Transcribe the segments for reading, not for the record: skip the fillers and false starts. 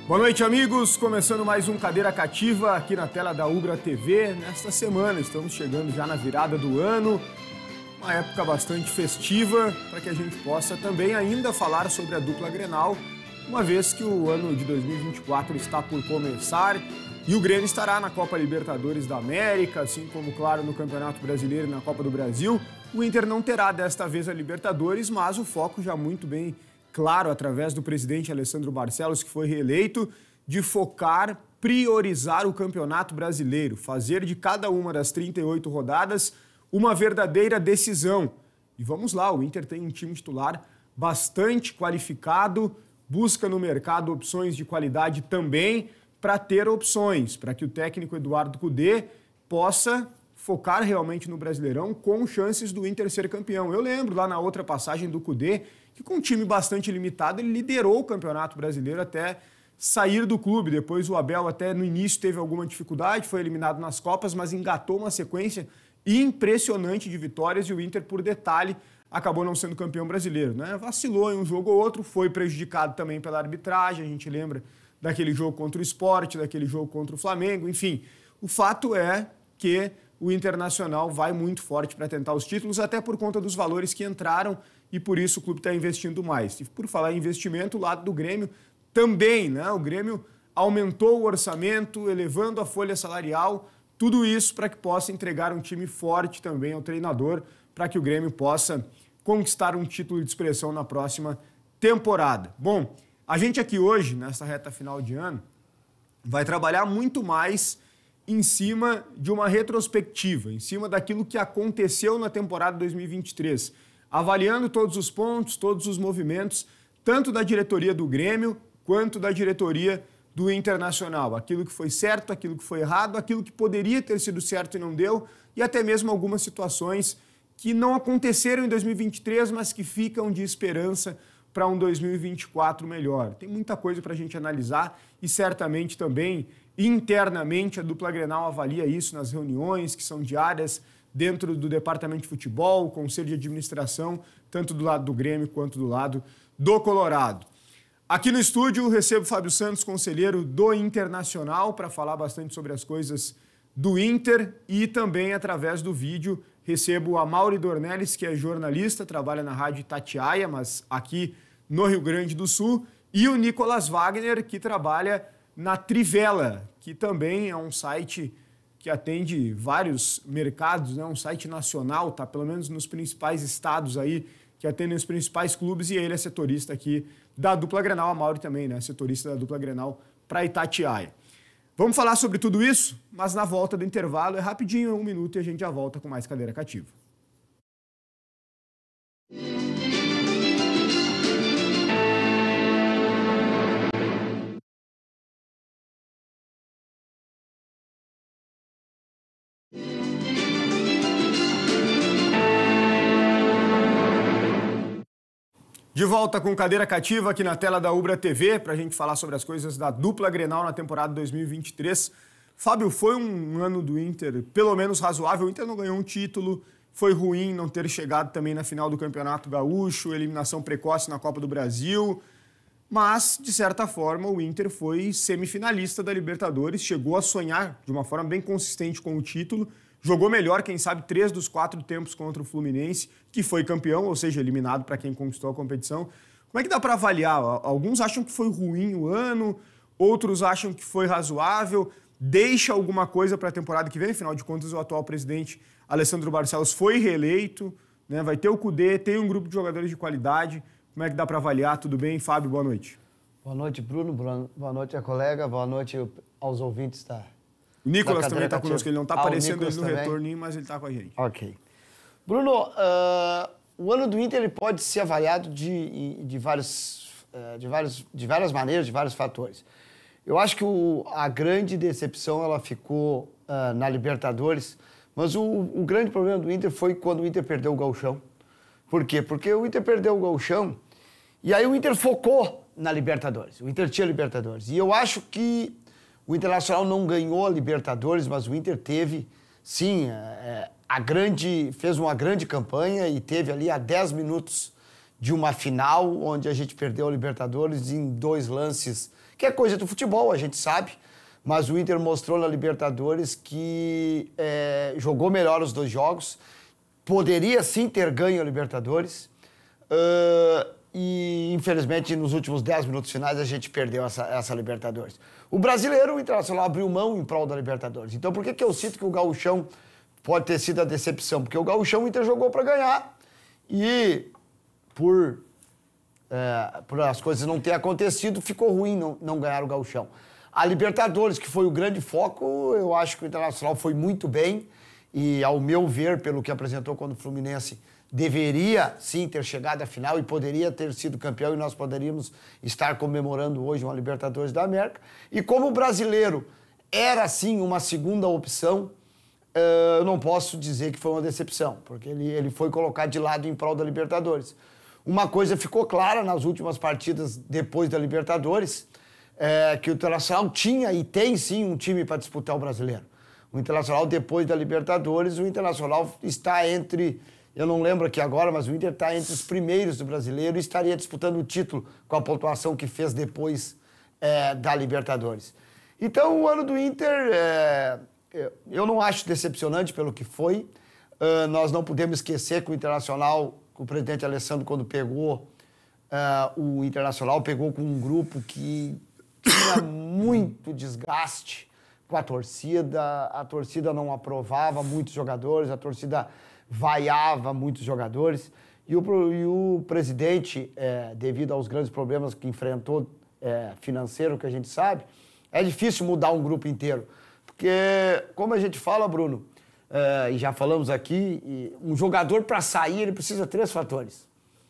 Boa noite, amigos. Começando mais um Cadeira Cativa aqui na tela da Ubra TV. Nesta semana estamos chegando já na virada do ano, uma época bastante festiva para que a gente possa também ainda falar sobre a dupla Grenal, uma vez que o ano de 2024 está por começar e o Grêmio estará na Copa Libertadores da América, assim como, claro, no Campeonato Brasileiro e na Copa do Brasil. O Inter não terá desta vez a Libertadores, mas o foco já muito bem claro, através do presidente Alessandro Barcelos, que foi reeleito, de focar, priorizar o Campeonato Brasileiro, fazer de cada uma das 38 rodadas uma verdadeira decisão. E vamos lá, o Inter tem um time titular bastante qualificado, busca no mercado opções de qualidade também para ter opções, para que o técnico Eduardo Cudê possa focar realmente no Brasileirão com chances do Inter ser campeão. Eu lembro lá na outra passagem do Cudê que com um time bastante limitado ele liderou o Campeonato Brasileiro até sair do clube. Depois o Abel até no início teve alguma dificuldade, foi eliminado nas Copas, mas engatou uma sequência impressionante de vitórias e o Inter, por detalhe, acabou não sendo campeão brasileiro, né? Vacilou em um jogo ou outro, foi prejudicado também pela arbitragem, a gente lembra daquele jogo contra o Sport, daquele jogo contra o Flamengo, enfim. O fato é que o Internacional vai muito forte para tentar os títulos, até por conta dos valores que entraram e por isso o clube está investindo mais. E por falar em investimento, o lado do Grêmio também, né? O Grêmio aumentou o orçamento, elevando a folha salarial, tudo isso para que possa entregar um time forte também ao treinador, para que o Grêmio possa conquistar um título de expressão na próxima temporada. Bom, a gente aqui hoje, nessa reta final de ano, vai trabalhar muito mais em cima de uma retrospectiva, em cima daquilo que aconteceu na temporada 2023, avaliando todos os pontos, todos os movimentos, tanto da diretoria do Grêmio quanto da diretoria do Internacional. Aquilo que foi certo, aquilo que foi errado, aquilo que poderia ter sido certo e não deu, e até mesmo algumas situações que não aconteceram em 2023, mas que ficam de esperança para um 2024 melhor. Tem muita coisa para a gente analisar e certamente também internamente a dupla Grenal avalia isso nas reuniões que são diárias dentro do departamento de futebol, o conselho de administração, tanto do lado do Grêmio quanto do lado do Colorado. Aqui no estúdio recebo o Fábio Santos, conselheiro do Internacional, para falar bastante sobre as coisas do Inter e também através do vídeo recebo a Mauri Dornelles, que é jornalista, trabalha na Rádio Itatiaia, mas aqui no Rio Grande do Sul, e o Nicolas Wagner, que trabalha na Trivela, que também é um site que atende vários mercados, né? Um site nacional, tá pelo menos nos principais estados aí, que atendem os principais clubes, e ele é setorista aqui da dupla Grenal, a Mauri também, né? Setorista da dupla Grenal para Itatiaia. Vamos falar sobre tudo isso, mas na volta do intervalo é rapidinho, 1 minuto, e a gente já volta com mais Cadeira Cativa. De volta com Cadeira Cativa aqui na tela da Ubra TV, para a gente falar sobre as coisas da dupla Grenal na temporada 2023. Fábio, foi um ano do Inter pelo menos razoável. O Inter não ganhou um título, foi ruim não ter chegado também na final do Campeonato Gaúcho, eliminação precoce na Copa do Brasil, mas, de certa forma, o Inter foi semifinalista da Libertadores, chegou a sonhar de uma forma bem consistente com o título, jogou melhor, quem sabe, 3 dos 4 tempos contra o Fluminense, que foi campeão, ou seja, eliminado para quem conquistou a competição. Como é que dá para avaliar? Alguns acham que foi ruim o ano, outros acham que foi razoável. Deixa alguma coisa para a temporada que vem? Afinal de contas, o atual presidente Alessandro Barcelos foi reeleito, né? Vai ter o Cudê, tem um grupo de jogadores de qualidade. Como é que dá para avaliar? Tudo bem? Fábio, boa noite. Boa noite, Bruno. Boa noite, a colega. Boa noite aos ouvintes da... O Nicolas também está conosco, ele não está aparecendo no também. retorno, mas ele está com a gente. Ok. Bruno, o ano do Inter ele pode ser avaliado de várias maneiras, de vários fatores. Eu acho que a grande decepção ela ficou na Libertadores, mas o grande problema do Inter foi quando o Inter perdeu o Gauchão. Por quê? Porque o Inter perdeu o Gauchão e aí o Inter focou na Libertadores. O Inter tinha Libertadores. E eu acho que o Internacional não ganhou a Libertadores, mas o Inter teve, sim, fez uma grande campanha e teve ali a 10 minutos de uma final onde a gente perdeu a Libertadores em 2 lances, que é coisa do futebol, a gente sabe, mas o Inter mostrou na Libertadores que jogou melhor os 2 jogos, poderia sim ter ganho a Libertadores, e infelizmente nos últimos 10 minutos finais a gente perdeu essa Libertadores. O brasileiro, o Internacional abriu mão em prol da Libertadores. Então por que eu cito que o Gauchão pode ter sido a decepção? Porque o Gauchão, o Inter jogou para ganhar e por as coisas não ter acontecido, ficou ruim não ganhar o Gauchão. A Libertadores, que foi o grande foco, eu acho que o Internacional foi muito bem e, ao meu ver, pelo que apresentou quando o Fluminense, deveria sim ter chegado à final e poderia ter sido campeão e nós poderíamos estar comemorando hoje uma Libertadores da América. E como o brasileiro era sim uma segunda opção, eu não posso dizer que foi uma decepção, porque ele foi colocado de lado em prol da Libertadores. Uma coisa ficou clara nas últimas partidas depois da Libertadores, que o Internacional tinha e tem sim um time para disputar o brasileiro. O Internacional, depois da Libertadores, o Internacional está entre... Eu não lembro aqui agora, mas o Inter está entre os primeiros do brasileiro e estaria disputando o título com a pontuação que fez depois da Libertadores. Então, o ano do Inter, eu não acho decepcionante pelo que foi. Nós não podemos esquecer que o Internacional, o presidente Alessandro, quando pegou o Internacional, pegou com um grupo que tinha muito desgaste com a torcida não aprovava muitos jogadores, a torcida vaiava muitos jogadores, e o presidente, devido aos grandes problemas que enfrentou, financeiro, que a gente sabe, é difícil mudar um grupo inteiro, porque, como a gente fala, Bruno, e já falamos aqui, um jogador para sair, ele precisa de 3 fatores.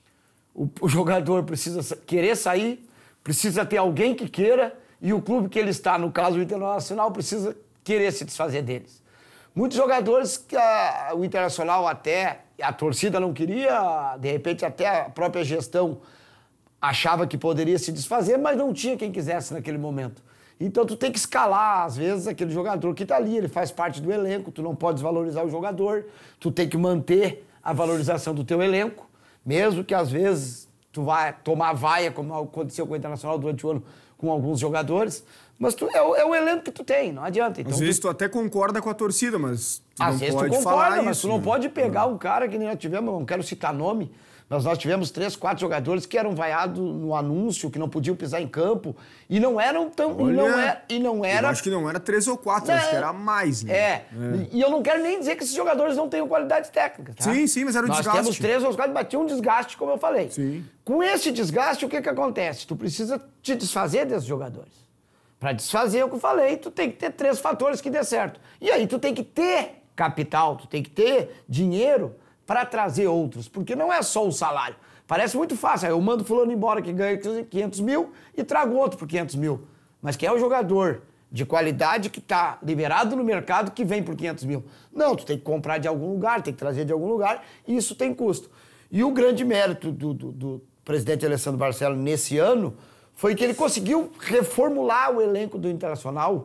O jogador precisa querer sair, precisa ter alguém que queira, e o clube que ele está, no caso o Internacional, precisa querer se desfazer deles. Muitos jogadores que o Internacional até, a torcida não queria, de repente até a própria gestão achava que poderia se desfazer, mas não tinha quem quisesse naquele momento. Então tu tem que escalar, às vezes, aquele jogador que está ali, ele faz parte do elenco, tu não pode desvalorizar o jogador, tu tem que manter a valorização do teu elenco, mesmo que às vezes tu vai tomar vaia, como aconteceu com o Internacional durante o ano, com alguns jogadores, mas é o elenco que tu tem, não adianta. Então, às vezes tu até concorda com a torcida, mas tu às não vezes pode tu falar concorda, mas isso, tu não né? pode pegar um cara que nem nós tivemos, não quero citar nome, mas nós tivemos 3, 4 jogadores que eram vaiados no anúncio, que não podiam pisar em campo, e não eram tão... Olha, e não era... Eu acho que não era 3 ou 4, acho que era mais, né? E eu não quero nem dizer que esses jogadores não tenham qualidade técnica, tá? Sim, mas era o desgaste. Nós temos 3 ou 4, mas tinha um desgaste, como eu falei. Sim. Com esse desgaste, o que acontece? Tu precisa te desfazer desses jogadores. Para desfazer o que eu falei, tu tem que ter 3 fatores que dê certo. E aí tu tem que ter capital, tu tem que ter dinheiro para trazer outros, porque não é só o salário. Parece muito fácil, eu mando fulano embora que ganha 500 mil e trago outro por 500 mil. Mas quem é o jogador de qualidade que está liberado no mercado que vem por 500 mil? Não, tu tem que comprar de algum lugar, tem que trazer de algum lugar, e isso tem custo. E o grande mérito do presidente Alessandro Barcelos nesse ano foi que ele conseguiu reformular o elenco do Internacional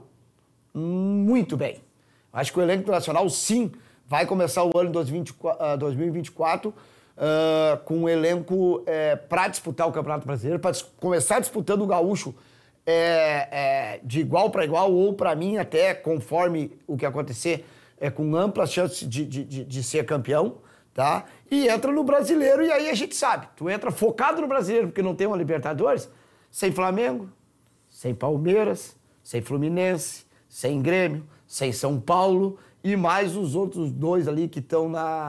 muito bem. Acho que o elenco internacional, sim, vai começar o ano de 2024 com um elenco para disputar o Campeonato Brasileiro, para começar disputando o Gaúcho de igual para igual, ou para mim até, conforme o que acontecer, com amplas chances de ser campeão, tá? E entra no Brasileiro, e aí a gente sabe, tu entra focado no Brasileiro, porque não tem uma Libertadores, sem Flamengo, sem Palmeiras, sem Fluminense, sem Grêmio, sem São Paulo e mais os outros 2 ali que estão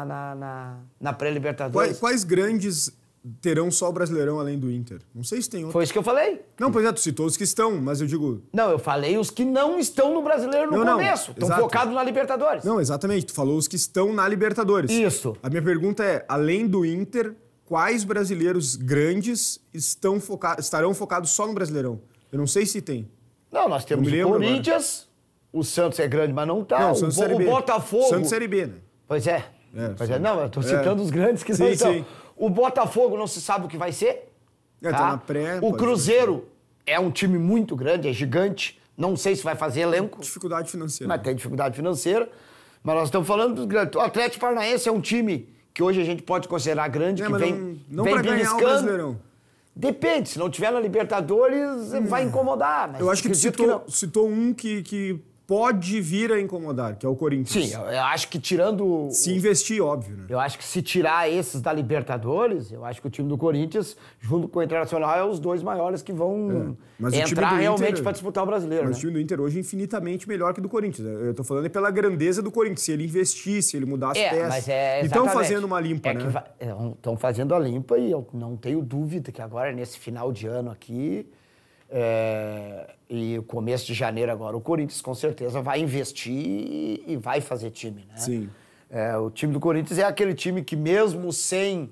na pré-Libertadores. Quais grandes terão só o Brasileirão além do Inter? Não sei se tem outro. Foi isso que eu falei. Não, pois é, tu citou os que estão, mas eu digo... Não, eu falei os que não estão no Brasileiro no começo. Estão focados na Libertadores. Não, exatamente. Tu falou os que estão na Libertadores. Isso. A minha pergunta é, além do Inter, quais brasileiros grandes estarão focados só no Brasileirão? Eu não sei se tem. Não, nós temos o Corinthians, agora. O Santos é grande, mas não tá. Não, o Botafogo... Santos Série B, né? Pois é. Não, eu tô citando os grandes que não estão. Sim. O Botafogo não se sabe o que vai ser. Tá na pré. O Cruzeiro é um time muito grande, é gigante. Não sei se vai fazer elenco. Dificuldade financeira. Mas tem dificuldade financeira. Mas nós estamos falando dos grandes. O Atlético Paranaense é um time que hoje a gente pode considerar grande, que mas vem, não vem para ganhar o beliscando. Brasileirão. Depende, se não tiver na Libertadores, vai incomodar. Mas Eu acho que tu acredito citou um que pode vir a incomodar, que é o Corinthians. Sim, eu acho que tirando... Se investir, óbvio, né? Eu acho que se tirar esses da Libertadores, eu acho que o time do Corinthians, junto com o Internacional, é os dois maiores que vão entrar realmente para disputar o Brasileiro. Mas o time do Inter hoje é infinitamente melhor que o do Corinthians. Eu tô falando pela grandeza do Corinthians. Se ele investir, se ele mudar as peças. Mas e estão fazendo uma limpa, né? Estão fazendo a limpa e eu não tenho dúvida que agora, nesse final de ano aqui, e o começo de janeiro agora, o Corinthians com certeza vai investir e vai fazer time, né? Sim. O time do Corinthians é aquele time que mesmo sem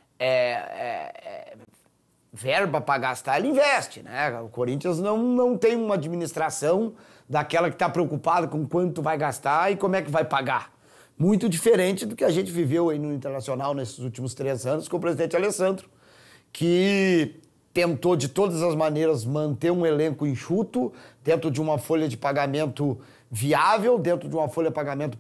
verba para gastar, ele investe, né? O Corinthians não tem uma administração daquela que está preocupada com quanto vai gastar e como é que vai pagar. Muito diferente do que a gente viveu aí no Internacional nesses últimos 3 anos com o presidente Alessandro, que tentou de todas as maneiras manter um elenco enxuto dentro de uma folha de pagamento viável, dentro de uma folha de pagamento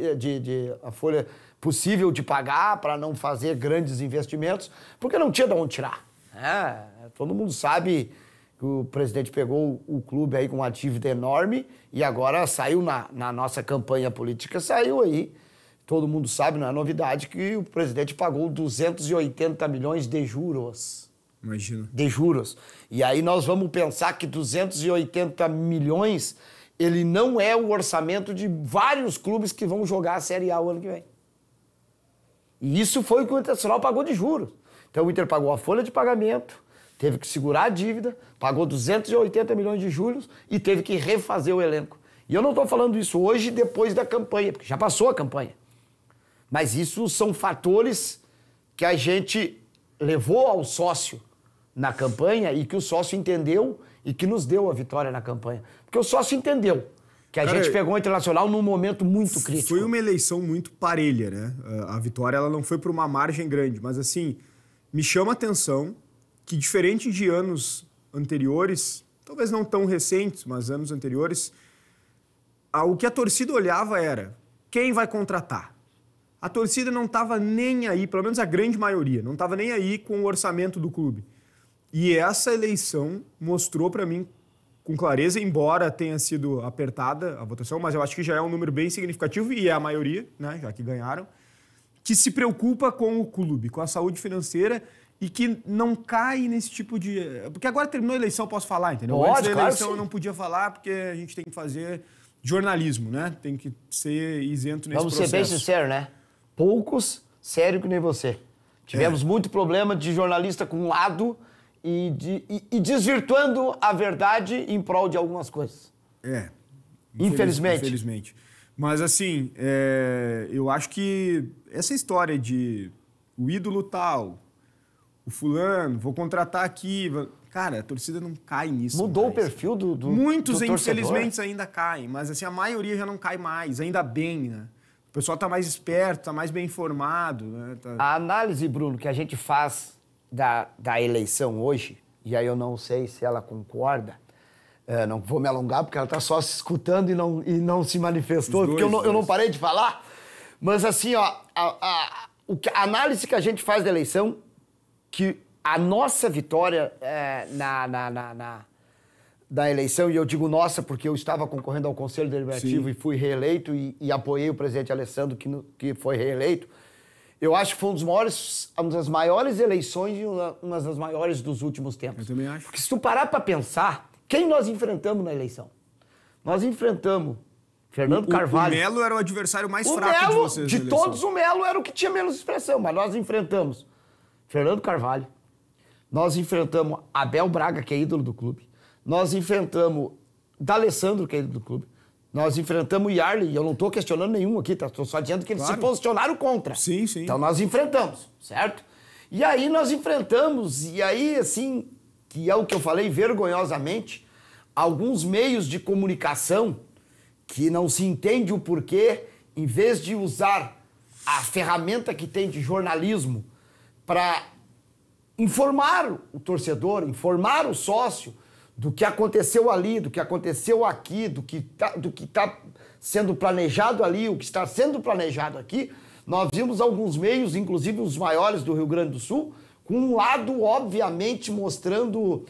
a folha possível de pagar para não fazer grandes investimentos, porque não tinha de onde tirar. Todo mundo sabe que o presidente pegou o clube aí com uma dívida enorme e agora saiu na nossa campanha política, saiu aí. Todo mundo sabe, não é novidade, que o presidente pagou 280 milhões de juros. Imagina. De juros. E aí nós vamos pensar que 280 milhões, ele não é o orçamento de vários clubes que vão jogar a Série A o ano que vem. E isso foi o que o Internacional pagou de juros. Então o Inter pagou a folha de pagamento, teve que segurar a dívida, pagou 280 milhões de juros e teve que refazer o elenco. E eu não estou falando isso hoje depois da campanha, porque já passou a campanha. Mas isso são fatores que a gente levou ao sócio na campanha e que o sócio entendeu e que nos deu a vitória na campanha. Porque o sócio entendeu que a gente pegou o Internacional num momento muito crítico. Foi uma eleição muito parelha, né? A vitória ela não foi por uma margem grande, mas assim, me chama a atenção que diferente de anos anteriores, talvez não tão recentes, mas anos anteriores, o que a torcida olhava era quem vai contratar. A torcida não estava nem aí, pelo menos a grande maioria, não estava nem aí com o orçamento do clube. E essa eleição mostrou para mim com clareza, embora tenha sido apertada a votação, mas eu acho que já é um número bem significativo, e é a maioria, né, já que ganharam, que se preocupa com o clube, com a saúde financeira e que não cai nesse tipo de... Porque agora terminou a eleição, eu posso falar, entendeu? Pode, antes da eleição claro, eu não podia falar porque a gente tem que fazer jornalismo, né? Tem que ser isento nesse processo. Vamos ser bem sinceros, né? Poucos, sério que nem você. Tivemos muito problema de jornalista com um lado e desvirtuando a verdade em prol de algumas coisas. Infelizmente. Infelizmente. Mas, assim, eu acho que essa história de o ídolo tal, o fulano, vou contratar aqui... Cara, a torcida não cai nisso. Mudou mais. o perfil do Muitos, do infelizmente, ainda caem. Mas, assim, a maioria já não cai mais. Ainda bem, né? O pessoal está mais esperto, está mais bem informado. Né? A análise, Bruno, que a gente faz da eleição hoje, e aí eu não sei se ela concorda, não vou me alongar porque ela está só se escutando e não se manifestou, porque eu não parei de falar. Mas assim, ó, a análise que a gente faz da eleição, que a nossa vitória da eleição, e eu digo nossa porque eu estava concorrendo ao Conselho Deliberativo e fui reeleito e apoiei o presidente Alessandro, que foi reeleito. Eu acho que foi uma das maiores eleições e uma das maiores dos últimos tempos. Eu também acho. Porque se tu parar para pensar, quem nós enfrentamos na eleição? Nós enfrentamos Fernando Carvalho. O Melo era o adversário mais fraco de vocês. De todos, o Melo era o que tinha menos expressão, mas nós enfrentamos Fernando Carvalho, nós enfrentamos Abel Braga, que é ídolo do clube, nós enfrentamos D'Alessandro, que é ídolo do clube, nós enfrentamos o Yarley, e eu não estou questionando nenhum aqui, estou só dizendo que eles se posicionaram contra. Sim, sim. Então nós enfrentamos, certo? E aí nós enfrentamos, e aí assim, que é o que eu falei vergonhosamente, alguns meios de comunicação que não se entende o porquê, em vez de usar a ferramenta que tem de jornalismo para informar o torcedor, informar o sócio do que aconteceu ali, do que aconteceu aqui, do que tá sendo planejado ali, o que está sendo planejado aqui, nós vimos alguns meios, inclusive os maiores do Rio Grande do Sul, com um lado, obviamente, mostrando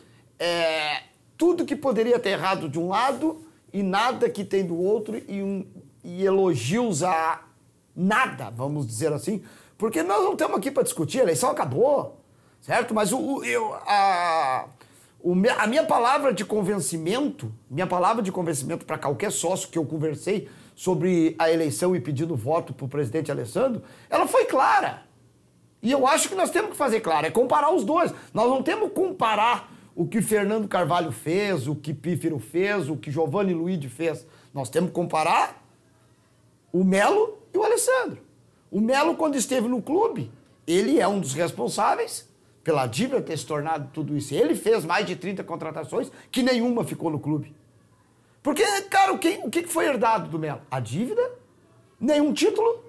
tudo que poderia ter errado de um lado e nada que tem do outro, e elogios a nada, vamos dizer assim, porque nós não estamos aqui para discutir, a eleição acabou, certo? Mas a minha palavra de convencimento para qualquer sócio que eu conversei sobre a eleição e pedindo voto para o presidente Alessandro, ela foi clara. E eu acho que nós temos que fazer claro, é comparar os dois. Nós não temos que comparar o que Fernando Carvalho fez, o que Pífero fez, o que Giovanni Luigi fez. Nós temos que comparar o Melo e o Alessandro. O Melo, quando esteve no clube, ele é um dos responsáveis pela dívida ter se tornado tudo isso. Ele fez mais de 30 contratações, que nenhuma ficou no clube. Porque, cara, o que foi herdado do Melo? A dívida, nenhum título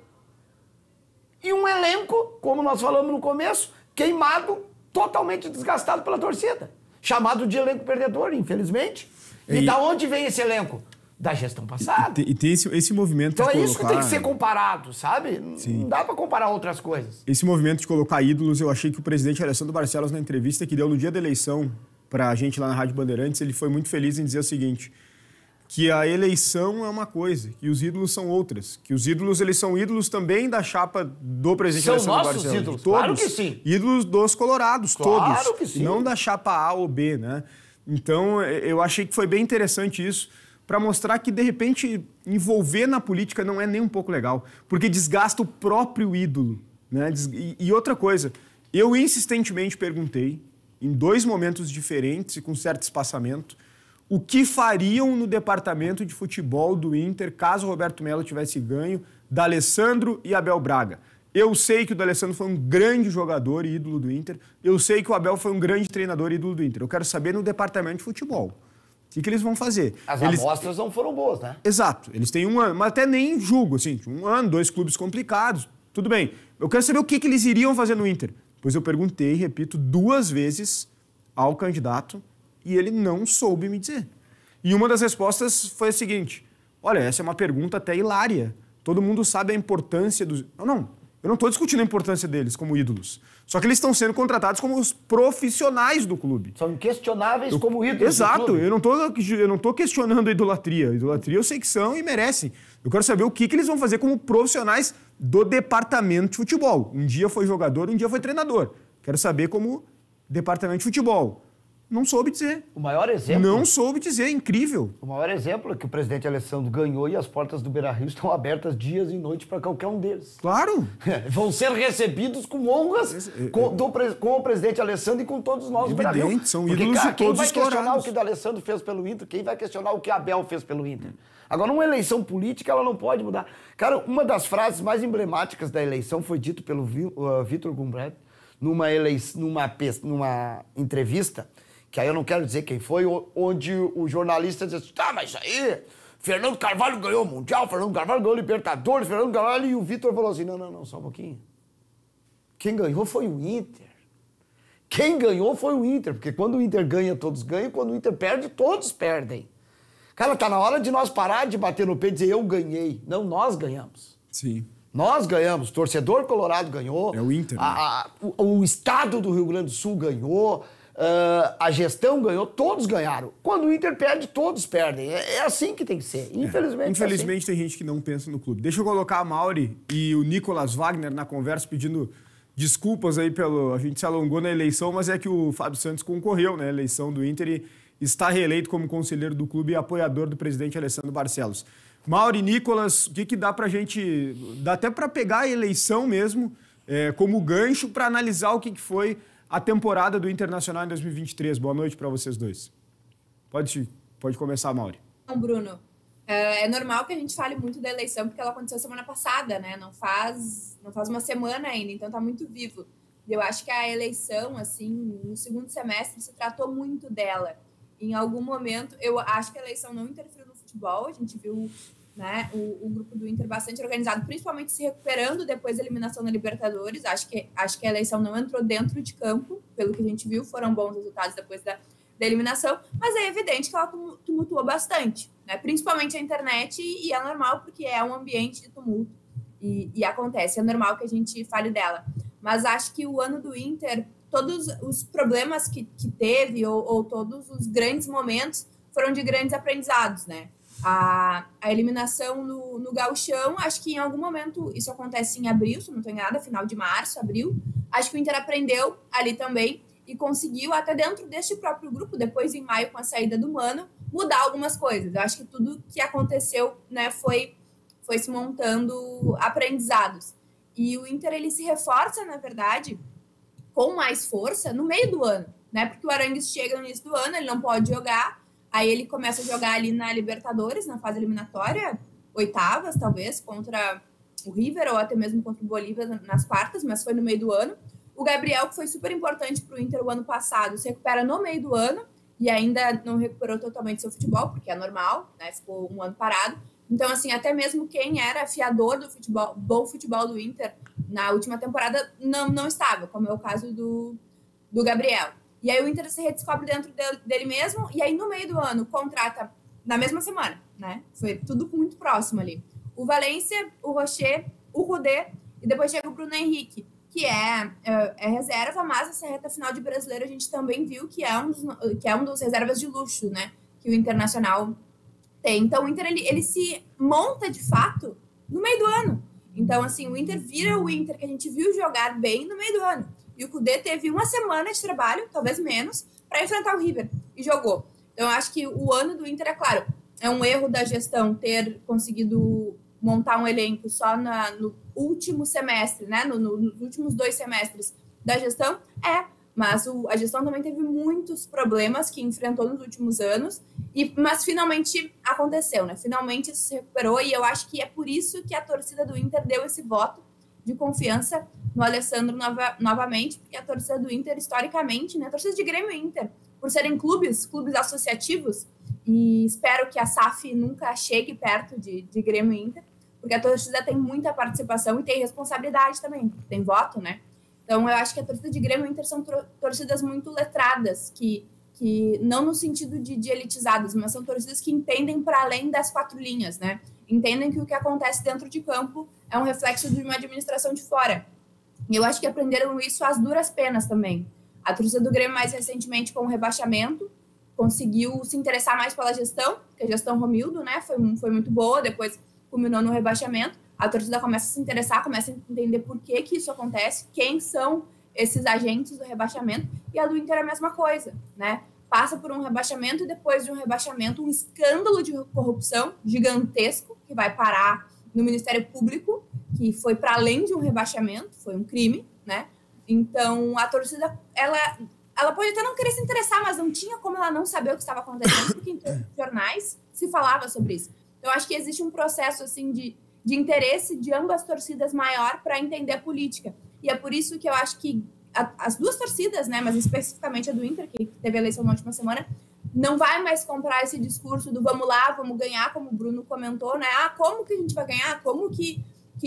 e um elenco, como nós falamos no começo, queimado, totalmente desgastado pela torcida. Chamado de elenco perdedor, infelizmente. E da onde vem esse elenco? Da gestão passada. E tem esse movimento então de é isso que tem que ser comparado, sabe? Sim. Não dá pra comparar outras coisas. Esse movimento de colocar ídolos, eu achei que o presidente Alessandro Barcelos, na entrevista que deu no dia da eleição pra gente lá na Rádio Bandeirantes, ele foi muito feliz em dizer o seguinte, que a eleição é uma coisa, que os ídolos são outras. Que os ídolos, eles são ídolos também da chapa do presidente Alessandro Barcelos. São nossos ídolos, todos, claro que sim. Ídolos dos colorados, claro todos. Que sim. Não da chapa A ou B, né? Então, eu achei que foi bem interessante isso, para mostrar que, de repente, envolver na política não é nem um pouco legal, porque desgasta o próprio ídolo, né? E outra coisa, eu insistentemente perguntei, em 2 momentos diferentes e com certo espaçamento, o que fariam no departamento de futebol do Inter caso o Roberto Melo tivesse ganho D'Alessandro e Abel Braga. Eu sei que o D'Alessandro foi um grande jogador e ídolo do Inter, eu sei que o Abel foi um grande treinador e ídolo do Inter. Eu quero saber no departamento de futebol. O que eles vão fazer? As amostras não foram boas, né? Exato. Eles têm 1 ano, mas até nem julgo, assim, 1 ano, 2 clubes complicados, tudo bem. Eu quero saber o que eles iriam fazer no Inter. Pois eu perguntei, repito, 2 vezes ao candidato e ele não soube me dizer. E uma das respostas foi a seguinte, olha, essa é uma pergunta até hilária. Todo mundo sabe a importância dos... Não. Eu não estou discutindo a importância deles como ídolos. Só que eles estão sendo contratados como os profissionais do clube. São inquestionáveis como ídolos. Exato. Do clube. Eu não tô questionando a idolatria. A idolatria eu sei que são e merecem. Eu quero saber o que eles vão fazer como profissionais do departamento de futebol. Um dia foi jogador, um dia foi treinador. Quero saber como departamento de futebol. Não soube dizer. O maior exemplo... Não soube dizer, incrível. O maior exemplo é que o presidente Alessandro ganhou e as portas do Beira-Rio estão abertas dias e noites para qualquer um deles. Claro. Vão ser recebidos com honras com o presidente Alessandro e com todos nós do Beira-Rio. São ídolos de todos os colorados. Quem vai questionar o que o Alessandro fez pelo Inter? Quem vai questionar o que Abel fez pelo Inter? Agora, uma eleição política, ela não pode mudar. Cara, uma das frases mais emblemáticas da eleição foi dito pelo Vitor Gumbrecht numa entrevista, que aí eu não quero dizer quem foi, onde o jornalista disse, tá, mas isso aí, Fernando Carvalho ganhou o Mundial, Fernando Carvalho ganhou o Libertadores, Fernando Carvalho, e o Vitor falou assim, não, só um pouquinho. Quem ganhou foi o Inter. Quem ganhou foi o Inter, porque quando o Inter ganha, todos ganham, quando o Inter perde, todos perdem. Cara, tá na hora de nós parar de bater no pé e dizer, eu ganhei. Não, nós ganhamos. Sim. Nós ganhamos, o torcedor colorado ganhou. É o Inter. Né? O estado do Rio Grande do Sul ganhou. A gestão ganhou, todos ganharam. Quando o Inter perde, todos perdem. É assim que tem que ser. Infelizmente. Infelizmente é assim. Tem gente que não pensa no clube. Deixa eu colocar a Mauri e o Nicolas Wagner na conversa pedindo desculpas aí pelo... A gente se alongou na eleição, mas é que o Fábio Santos concorreu na eleição do Inter e está reeleito como conselheiro do clube e apoiador do presidente Alessandro Barcelos. Mauri, Nicolas, o que dá pra gente... Dá até pra pegar a eleição mesmo como gancho para analisar o que foi a temporada do Internacional em 2023. Boa noite para vocês dois. Pode começar, Mauri. Não, Bruno, é normal que a gente fale muito da eleição, porque ela aconteceu semana passada, né? Não faz uma semana ainda, então tá muito vivo. E eu acho que a eleição, assim, no segundo semestre, se tratou muito dela. Em algum momento, eu acho que a eleição não interferiu no futebol, a gente viu... Né, o grupo do Inter bastante organizado, principalmente se recuperando depois da eliminação na Libertadores. Acho que a eleição não entrou dentro de campo, pelo que a gente viu, foram bons resultados depois da eliminação, mas é evidente que ela tumultuou bastante, né, principalmente a internet, e é normal porque é um ambiente de tumulto. e acontece, é normal que a gente fale dela. Mas acho que o ano do Inter, todos os problemas que teve, ou todos os grandes momentos, foram de grandes aprendizados, né? A eliminação no Gauchão, acho que em algum momento isso acontece em abril, se não estou enganada, final de março, abril. Acho que o Inter aprendeu ali também e conseguiu, até dentro deste próprio grupo, depois em maio, com a saída do Mano, mudar algumas coisas. Eu acho que tudo que aconteceu, né, foi se montando aprendizados. E o Inter, ele se reforça, na verdade, com mais força no meio do ano, né? Porque o Arangues chega no início do ano, ele não pode jogar, aí ele começa a jogar ali na Libertadores, na fase eliminatória, oitavas, talvez, contra o River, ou até mesmo contra o Bolívia nas quartas, mas foi no meio do ano. O Gabriel, que foi super importante para o Inter o ano passado, se recupera no meio do ano, e ainda não recuperou totalmente seu futebol, porque é normal, né? Ficou um ano parado. Então, assim, até mesmo quem era fiador do futebol, bom futebol do Inter na última temporada não estava, como é o caso do Gabriel. E aí o Inter se redescobre dentro dele mesmo, e aí no meio do ano contrata na mesma semana, né? Foi tudo muito próximo ali. O Valência, o Rocher, o Rudê, e depois chega o Bruno Henrique, que é reserva, mas nessa reta final de Brasileiro a gente também viu que é um dos reservas de luxo, né? Que o Internacional tem. Então, o Inter, ele se monta, de fato, no meio do ano. Então, assim, o Inter vira o Inter que a gente viu jogar bem no meio do ano. E o Kudê teve uma semana de trabalho, talvez menos, para enfrentar o River. E jogou. Então, eu acho que o ano do Inter, é claro, é um erro da gestão ter conseguido montar um elenco só no último semestre, né? Nos últimos 2 semestres da gestão. Mas a gestão também teve muitos problemas que enfrentou nos últimos anos, mas finalmente aconteceu, né? Finalmente se recuperou, e eu acho que é por isso que a torcida do Inter deu esse voto de confiança no Alessandro novamente, porque a torcida do Inter, historicamente, né? A torcida de Grêmio e Inter, por serem clubes associativos, e espero que a SAF nunca chegue perto de Grêmio e Inter, porque a torcida tem muita participação e tem responsabilidade também, porque tem voto, né? Então, eu acho que a torcida de Grêmio e Inter são torcidas muito letradas, que não no sentido de elitizadas, mas são torcidas que entendem para além das 4 linhas, né? Entendem que o que acontece dentro de campo é um reflexo de uma administração de fora. E eu acho que aprenderam isso às duras penas também. A torcida do Grêmio, mais recentemente, com o rebaixamento, conseguiu se interessar mais pela gestão, que a gestão Romildo, né, foi muito boa, depois culminou no rebaixamento. A torcida começa a se interessar, começa a entender por que isso acontece, quem são esses agentes do rebaixamento, e a do Inter é a mesma coisa, né? Passa por um rebaixamento e depois de um rebaixamento, um escândalo de corrupção gigantesco que vai parar no Ministério Público, que foi para além de um rebaixamento, foi um crime, né? Então, a torcida, ela pode até não querer se interessar, mas não tinha como ela não saber o que estava acontecendo, porque em todos os jornais se falava sobre isso. Então, acho que existe um processo, assim, de interesse de ambas torcidas maior para entender a política. E é por isso que eu acho que as duas torcidas, né, mas especificamente a do Inter, que teve a eleição na última semana, não vai mais comprar esse discurso do vamos lá, vamos ganhar, como o Bruno comentou, né? Como que a gente vai ganhar? Como que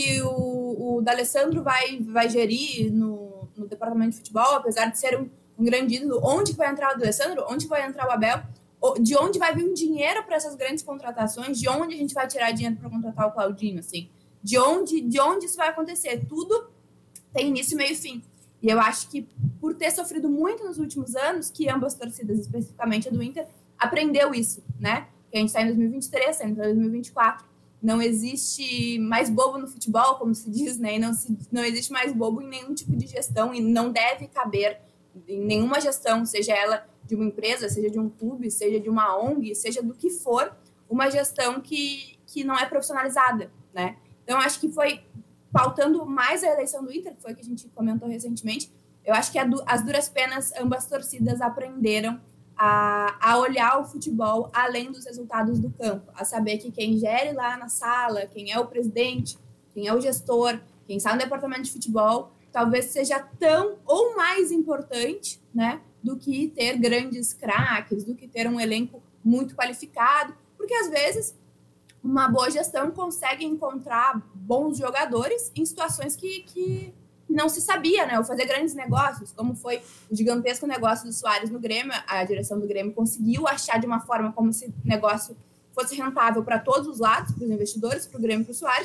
o D'Alessandro vai gerir no departamento de futebol, apesar de ser um grande ídolo? Onde vai entrar o D'Alessandro? Onde vai entrar o Abel? De onde vai vir o dinheiro para essas grandes contratações? De onde a gente vai tirar dinheiro para contratar o Claudinho, assim? De onde isso vai acontecer? Tudo tem início, meio e fim. E eu acho que, por ter sofrido muito nos últimos anos, que ambas torcidas, especificamente a do Inter, aprendeu isso, né? Que a gente está em 2023, está em 2024. Não existe mais bobo no futebol, como se diz, né? E não existe mais bobo em nenhum tipo de gestão, e não deve caber em nenhuma gestão, seja ela de uma empresa, seja de um clube, seja de uma ONG, seja do que for, uma gestão que não é profissionalizada, né? Então, acho que foi pautando mais a eleição do Inter, que foi que a gente comentou recentemente. Eu acho que as duras penas, ambas torcidas aprenderam a olhar o futebol além dos resultados do campo, a saber que quem gere lá na sala, quem é o presidente, quem é o gestor, quem está no departamento de futebol, talvez seja tão ou mais importante, né, do que ter grandes craques, do que ter um elenco muito qualificado, porque às vezes uma boa gestão consegue encontrar bons jogadores em situações que não se sabia, né? Ou fazer grandes negócios, como foi o gigantesco negócio do Suárez no Grêmio. A direção do Grêmio conseguiu achar de uma forma como se o negócio fosse rentável para todos os lados, para os investidores, para o Grêmio e para o Suárez.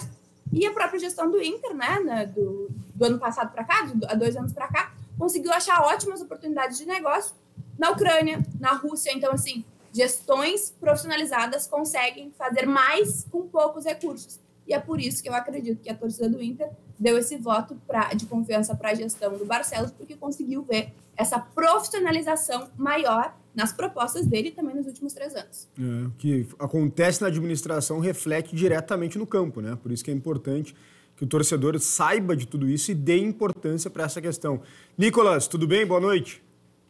E a própria gestão do Inter, né, do ano passado para cá, há 2 anos para cá, conseguiu achar ótimas oportunidades de negócio na Ucrânia, na Rússia. Então, assim, gestões profissionalizadas conseguem fazer mais com poucos recursos. E é por isso que eu acredito que a torcida do Inter deu esse voto de confiança para a gestão do Barcelos, porque conseguiu ver essa profissionalização maior nas propostas dele também nos últimos 3 anos. O que acontece na administração reflete diretamente no campo, né? Por isso que é importante que o torcedor saiba de tudo isso e dê importância para essa questão. Nicolas, tudo bem? Boa noite.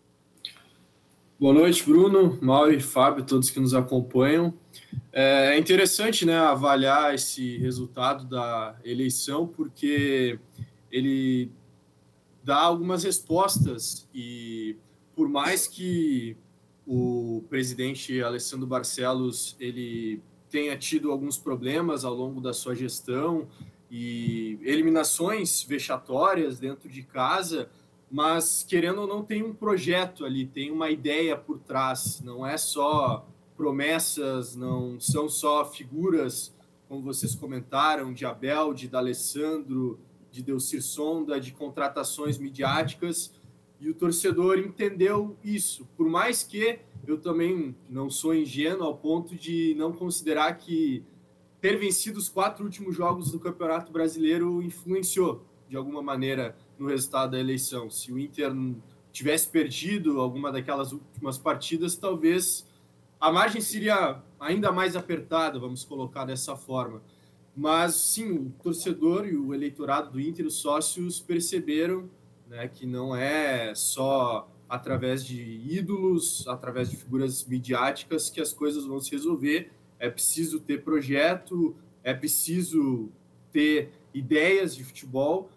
Boa noite, Bruno, Mauro e Fábio, todos que nos acompanham. É interessante, né, avaliar esse resultado da eleição, porque ele dá algumas respostas e, por mais que o presidente Alessandro Barcelos ele tenha tido alguns problemas ao longo da sua gestão e eliminações vexatórias dentro de casa, mas, querendo ou não, tem um projeto ali, tem uma ideia por trás, não é só promessas, não são só figuras, como vocês comentaram, de Abel, de D'Alessandro, de Delcir Sonda, de contratações midiáticas, e o torcedor entendeu isso, por mais que eu também não sou ingênuo ao ponto de não considerar que ter vencido os 4 últimos jogos do Campeonato Brasileiro influenciou, de alguma maneira, no resultado da eleição. Se o Inter tivesse perdido alguma daquelas últimas partidas, talvez a margem seria ainda mais apertada, vamos colocar dessa forma. Mas, sim, o torcedor e o eleitorado do Inter, os sócios, perceberam, né, que não é só através de ídolos, através de figuras midiáticas que as coisas vão se resolver. É preciso ter projeto, é preciso ter ideias de futebol.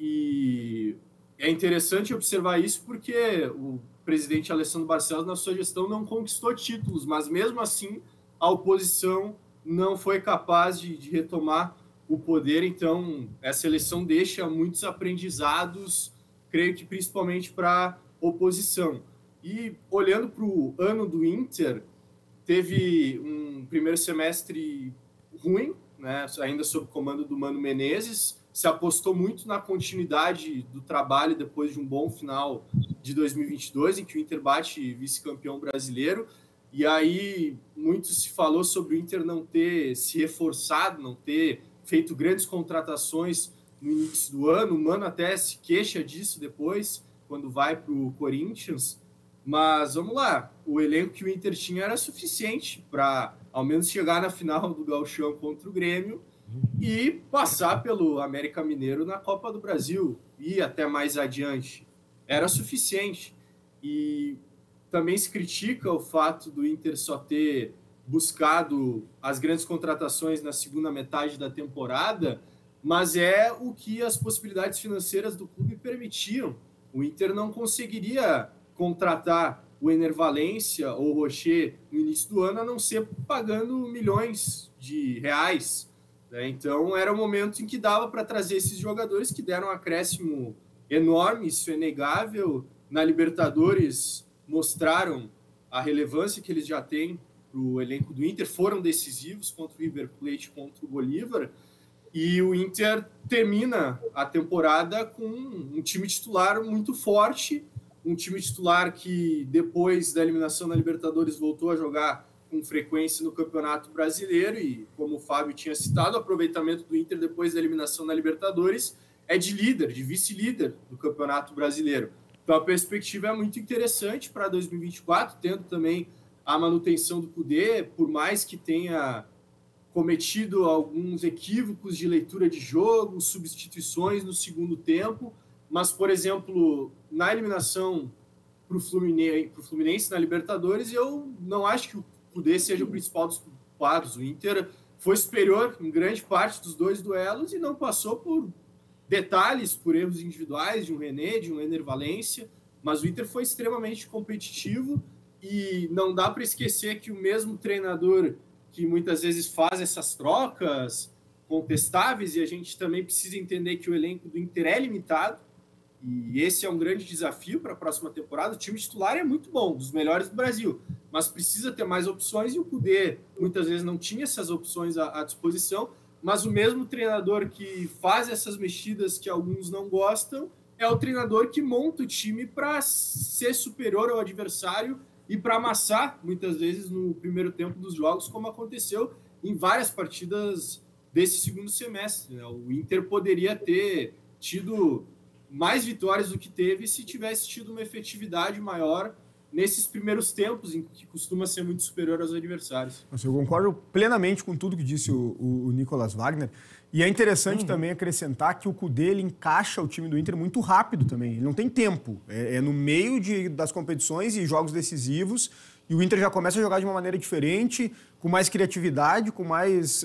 E é interessante observar isso porque o presidente Alessandro Barcelos, na sua gestão, não conquistou títulos, mas mesmo assim a oposição não foi capaz de retomar o poder. Então, essa eleição deixa muitos aprendizados, creio que principalmente para a oposição. E olhando para o ano do Inter, teve um primeiro semestre ruim, né, ainda sob o comando do Mano Menezes. Se apostou muito na continuidade do trabalho depois de um bom final de 2022, em que o Inter bate vice-campeão brasileiro. E aí muito se falou sobre o Inter não ter se reforçado, não ter feito grandes contratações no início do ano. O Mano até se queixa disso depois, quando vai para o Corinthians. Mas vamos lá, o elenco que o Inter tinha era suficiente para ao menos chegar na final do Gauchão contra o Grêmio e passar pelo América Mineiro na Copa do Brasil e até mais adiante. Era suficiente. E também se critica o fato do Inter só ter buscado as grandes contratações na segunda metade da temporada, mas é o que as possibilidades financeiras do clube permitiam. O Inter não conseguiria contratar o Ener Valencia ou o Rocher no início do ano, a não ser pagando milhões de reais. Então, era o momento em que dava para trazer esses jogadores que deram um acréscimo enorme, isso é inegável. Na Libertadores, mostraram a relevância que eles já têm para o elenco do Inter, foram decisivos contra o River Plate, contra o Bolívar, e o Inter termina a temporada com um time titular muito forte, um time titular que, depois da eliminação na Libertadores, voltou a jogar com frequência no Campeonato Brasileiro e, como o Fábio tinha citado, o aproveitamento do Inter depois da eliminação na Libertadores é de líder, de vice-líder do Campeonato Brasileiro. Então a perspectiva é muito interessante para 2024, tendo também a manutenção do Kudê, por mais que tenha cometido alguns equívocos de leitura de jogo, substituições no segundo tempo, mas, por exemplo, na eliminação para o Fluminense na Libertadores, eu não acho que o Kudê seja o principal dos culpados. O Inter foi superior em grande parte dos 2 duelos e não passou por detalhes, por erros individuais de um René, de um Ener Valencia, mas o Inter foi extremamente competitivo e não dá para esquecer que o mesmo treinador que muitas vezes faz essas trocas contestáveis, e a gente também precisa entender que o elenco do Inter é limitado, e esse é um grande desafio para a próxima temporada. O time titular é muito bom, dos melhores do Brasil, mas precisa ter mais opções, e o Kudê muitas vezes não tinha essas opções à disposição. mas o mesmo treinador que faz essas mexidas que alguns não gostam é o treinador que monta o time para ser superior ao adversário e para amassar, muitas vezes, no primeiro tempo dos jogos, como aconteceu em várias partidas desse segundo semestre, né? O Inter poderia ter tido mais vitórias do que teve se tivesse tido uma efetividade maior nesses primeiros tempos, em que costuma ser muito superior aos adversários. Eu concordo plenamente com tudo que disse o Nicolas Wagner. E é interessante também acrescentar que o Kudê ele encaixa o time do Inter muito rápido também. Ele não tem tempo. É no meio das competições e jogos decisivos. E o Inter já começa a jogar de uma maneira diferente, com mais criatividade, com mais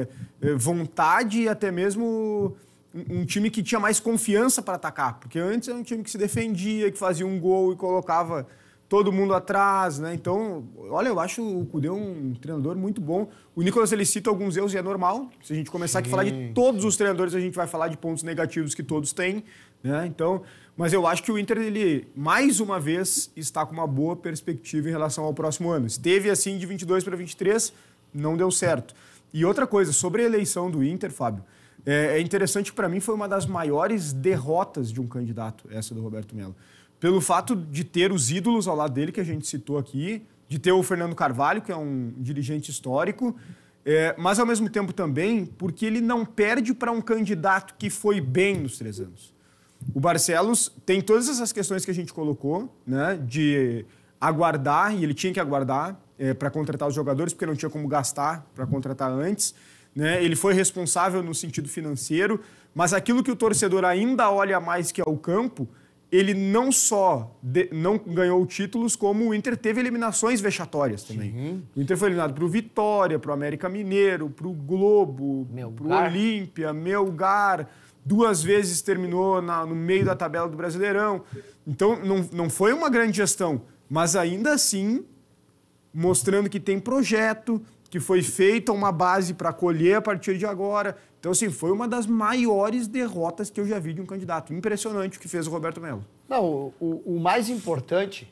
vontade e até mesmo um time que tinha mais confiança para atacar. Porque antes era um time que se defendia, que fazia um gol e colocava todo mundo atrás, né? Então, olha, eu acho o Kudê um treinador muito bom. O Nicolas, ele cita alguns erros e é normal. Se a gente começar aqui a falar de todos os treinadores, a gente vai falar de pontos negativos que todos têm, né? Então, mas eu acho que o Inter, ele, mais uma vez, está com uma boa perspectiva em relação ao próximo ano. Esteve assim de 22 para 23, não deu certo. E outra coisa, sobre a eleição do Inter, Fábio, é interessante que para mim foi uma das maiores derrotas de um candidato, essa do Roberto Melo. Pelo fato de ter os ídolos ao lado dele, que a gente citou aqui, de ter o Fernando Carvalho, que é um dirigente histórico, mas, ao mesmo tempo, também porque ele não perde para um candidato que foi bem nos 3 anos. O Barcelos tem todas essas questões que a gente colocou, né, de aguardar, e ele tinha que aguardar para contratar os jogadores, porque não tinha como gastar para contratar antes, né? Ele foi responsável no sentido financeiro, mas aquilo que o torcedor ainda olha mais, que é o campo, ele não só não ganhou títulos, como o Inter teve eliminações vexatórias também. Sim. O Inter foi eliminado para o Vitória, para o América Mineiro, para o Globo, para o Olímpia, Melgar. 2 vezes terminou no meio da tabela do Brasileirão. Então, não foi uma grande gestão, mas ainda assim, mostrando que tem projeto, que foi feita uma base para colher a partir de agora. Então, assim, foi uma das maiores derrotas que eu já vi de um candidato. Impressionante o que fez o Roberto Melo. Não, o mais importante,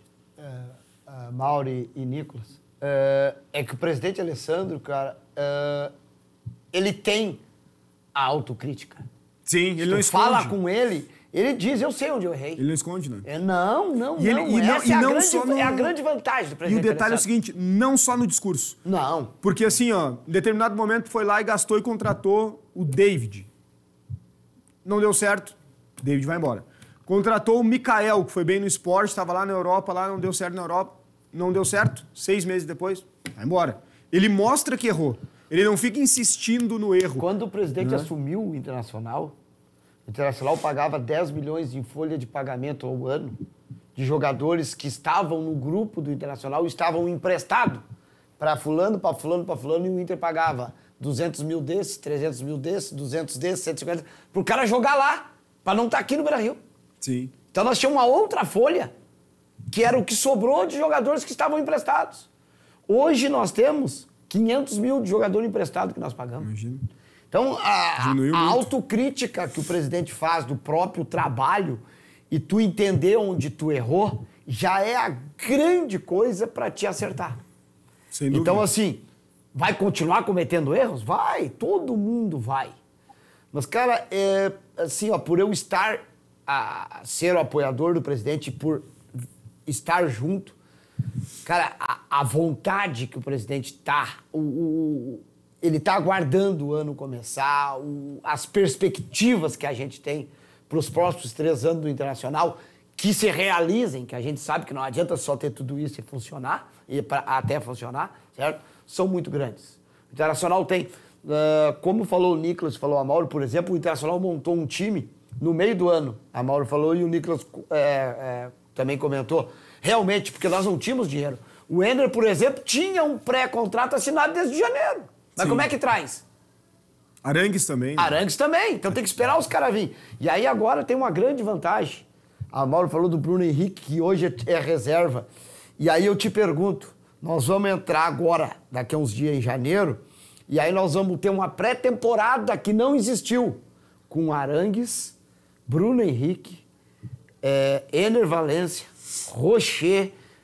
Mauri e Nicolas, é que o presidente Alessandro, cara, ele tem a autocrítica. Sim, ele não esconde. Fala com ele, ele diz, eu sei onde eu errei. Ele não esconde, né? Não. Essa é a grande vantagem do presidente. E o detalhe é o seguinte, não só no discurso. Não. Porque assim, ó, em determinado momento foi lá e gastou e contratou o David. Não deu certo, o David vai embora. Contratou o Mikael, que foi bem no esporte, estava lá na Europa, lá não deu certo na Europa. Não deu certo, 6 meses depois, vai embora. Ele mostra que errou. Ele não fica insistindo no erro. Quando o presidente assumiu o Internacional pagava 10 milhões em folha de pagamento ao ano de jogadores que estavam no grupo do Internacional, estavam emprestados para fulano, e o Inter pagava 200 mil desses, 300 mil desses, 200 desses, 150, para o cara jogar lá, para não estar aqui no Beira-Rio. Sim. Então nós tínhamos uma outra folha, que era o que sobrou de jogadores que estavam emprestados. Hoje nós temos 500 mil de jogador emprestado que nós pagamos. Imagina. Então, a autocrítica que o presidente faz do próprio trabalho e tu entender onde tu errou, já é a grande coisa para te acertar. Sem dúvida. Então, assim, vai continuar cometendo erros? Vai, todo mundo vai. Mas, cara, assim, ó, por eu ser o apoiador do presidente, por estar junto, cara, a vontade que o presidente tá, ele tá aguardando o ano começar, as perspectivas que a gente tem para os próximos 3 anos do Internacional, que se realizem, que a gente sabe que não adianta só ter tudo isso e funcionar, até funcionar, certo? São muito grandes. O Internacional tem, como falou o Nicolas, falou a Mauro, por exemplo, o Internacional montou um time no meio do ano. A Mauro falou e o Nicolas também comentou. Realmente, porque nós não tínhamos dinheiro. O Ender, por exemplo, tinha um pré-contrato assinado desde janeiro. Mas como é que traz? Arangues também. Né? Arangues também. Então tem que esperar os caras virem. E aí agora tem uma grande vantagem. A Mauro falou do Bruno Henrique, que hoje é reserva. E aí eu te pergunto, nós vamos entrar agora, daqui a uns dias em janeiro, e aí nós vamos ter uma pré-temporada que não existiu, com Arangues, Bruno Henrique, Ener Valencia, Rocher,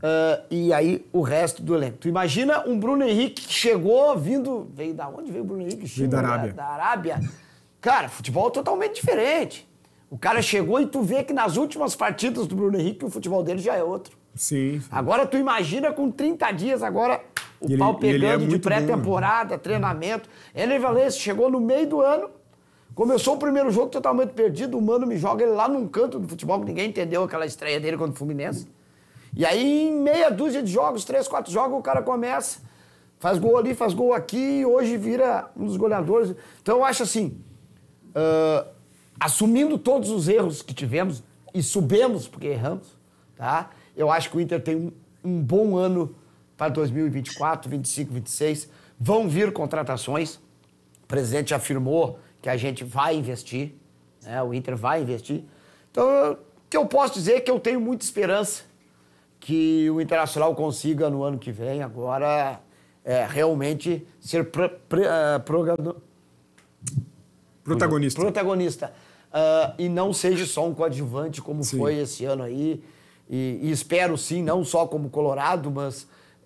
e aí o resto do elenco. Tu imagina um Bruno Henrique que chegou veio da onde veio o Bruno Henrique? Veio da Arábia. Da Arábia. Cara, futebol totalmente diferente. O cara chegou e tu vê que nas últimas partidas do Bruno Henrique o futebol dele já é outro. Sim. Agora tu imagina com 30 dias agora o pau pegando de pré-temporada, treinamento. Ener Valencia chegou no meio do ano, começou o primeiro jogo totalmente perdido, o Mano me joga ele lá num canto do futebol, que ninguém entendeu aquela estreia dele contra o Fluminense. E aí, em meia dúzia de jogos, 3, 4 jogos, o cara começa, faz gol ali, faz gol aqui, e hoje vira um dos goleadores. Então, eu acho assim, assumindo todos os erros que tivemos, e subimos porque erramos, tá? Eu acho que o Inter tem um bom ano para 2024, 25, 26. Vão vir contratações. O presidente afirmou que a gente vai investir, né? O Inter vai investir. Então, o que eu posso dizer é que eu tenho muita esperança que o Internacional consiga, no ano que vem, agora, realmente ser protagonista. E não seja só um coadjuvante, como sim. Foi esse ano aí. E espero, sim, não só como colorado, mas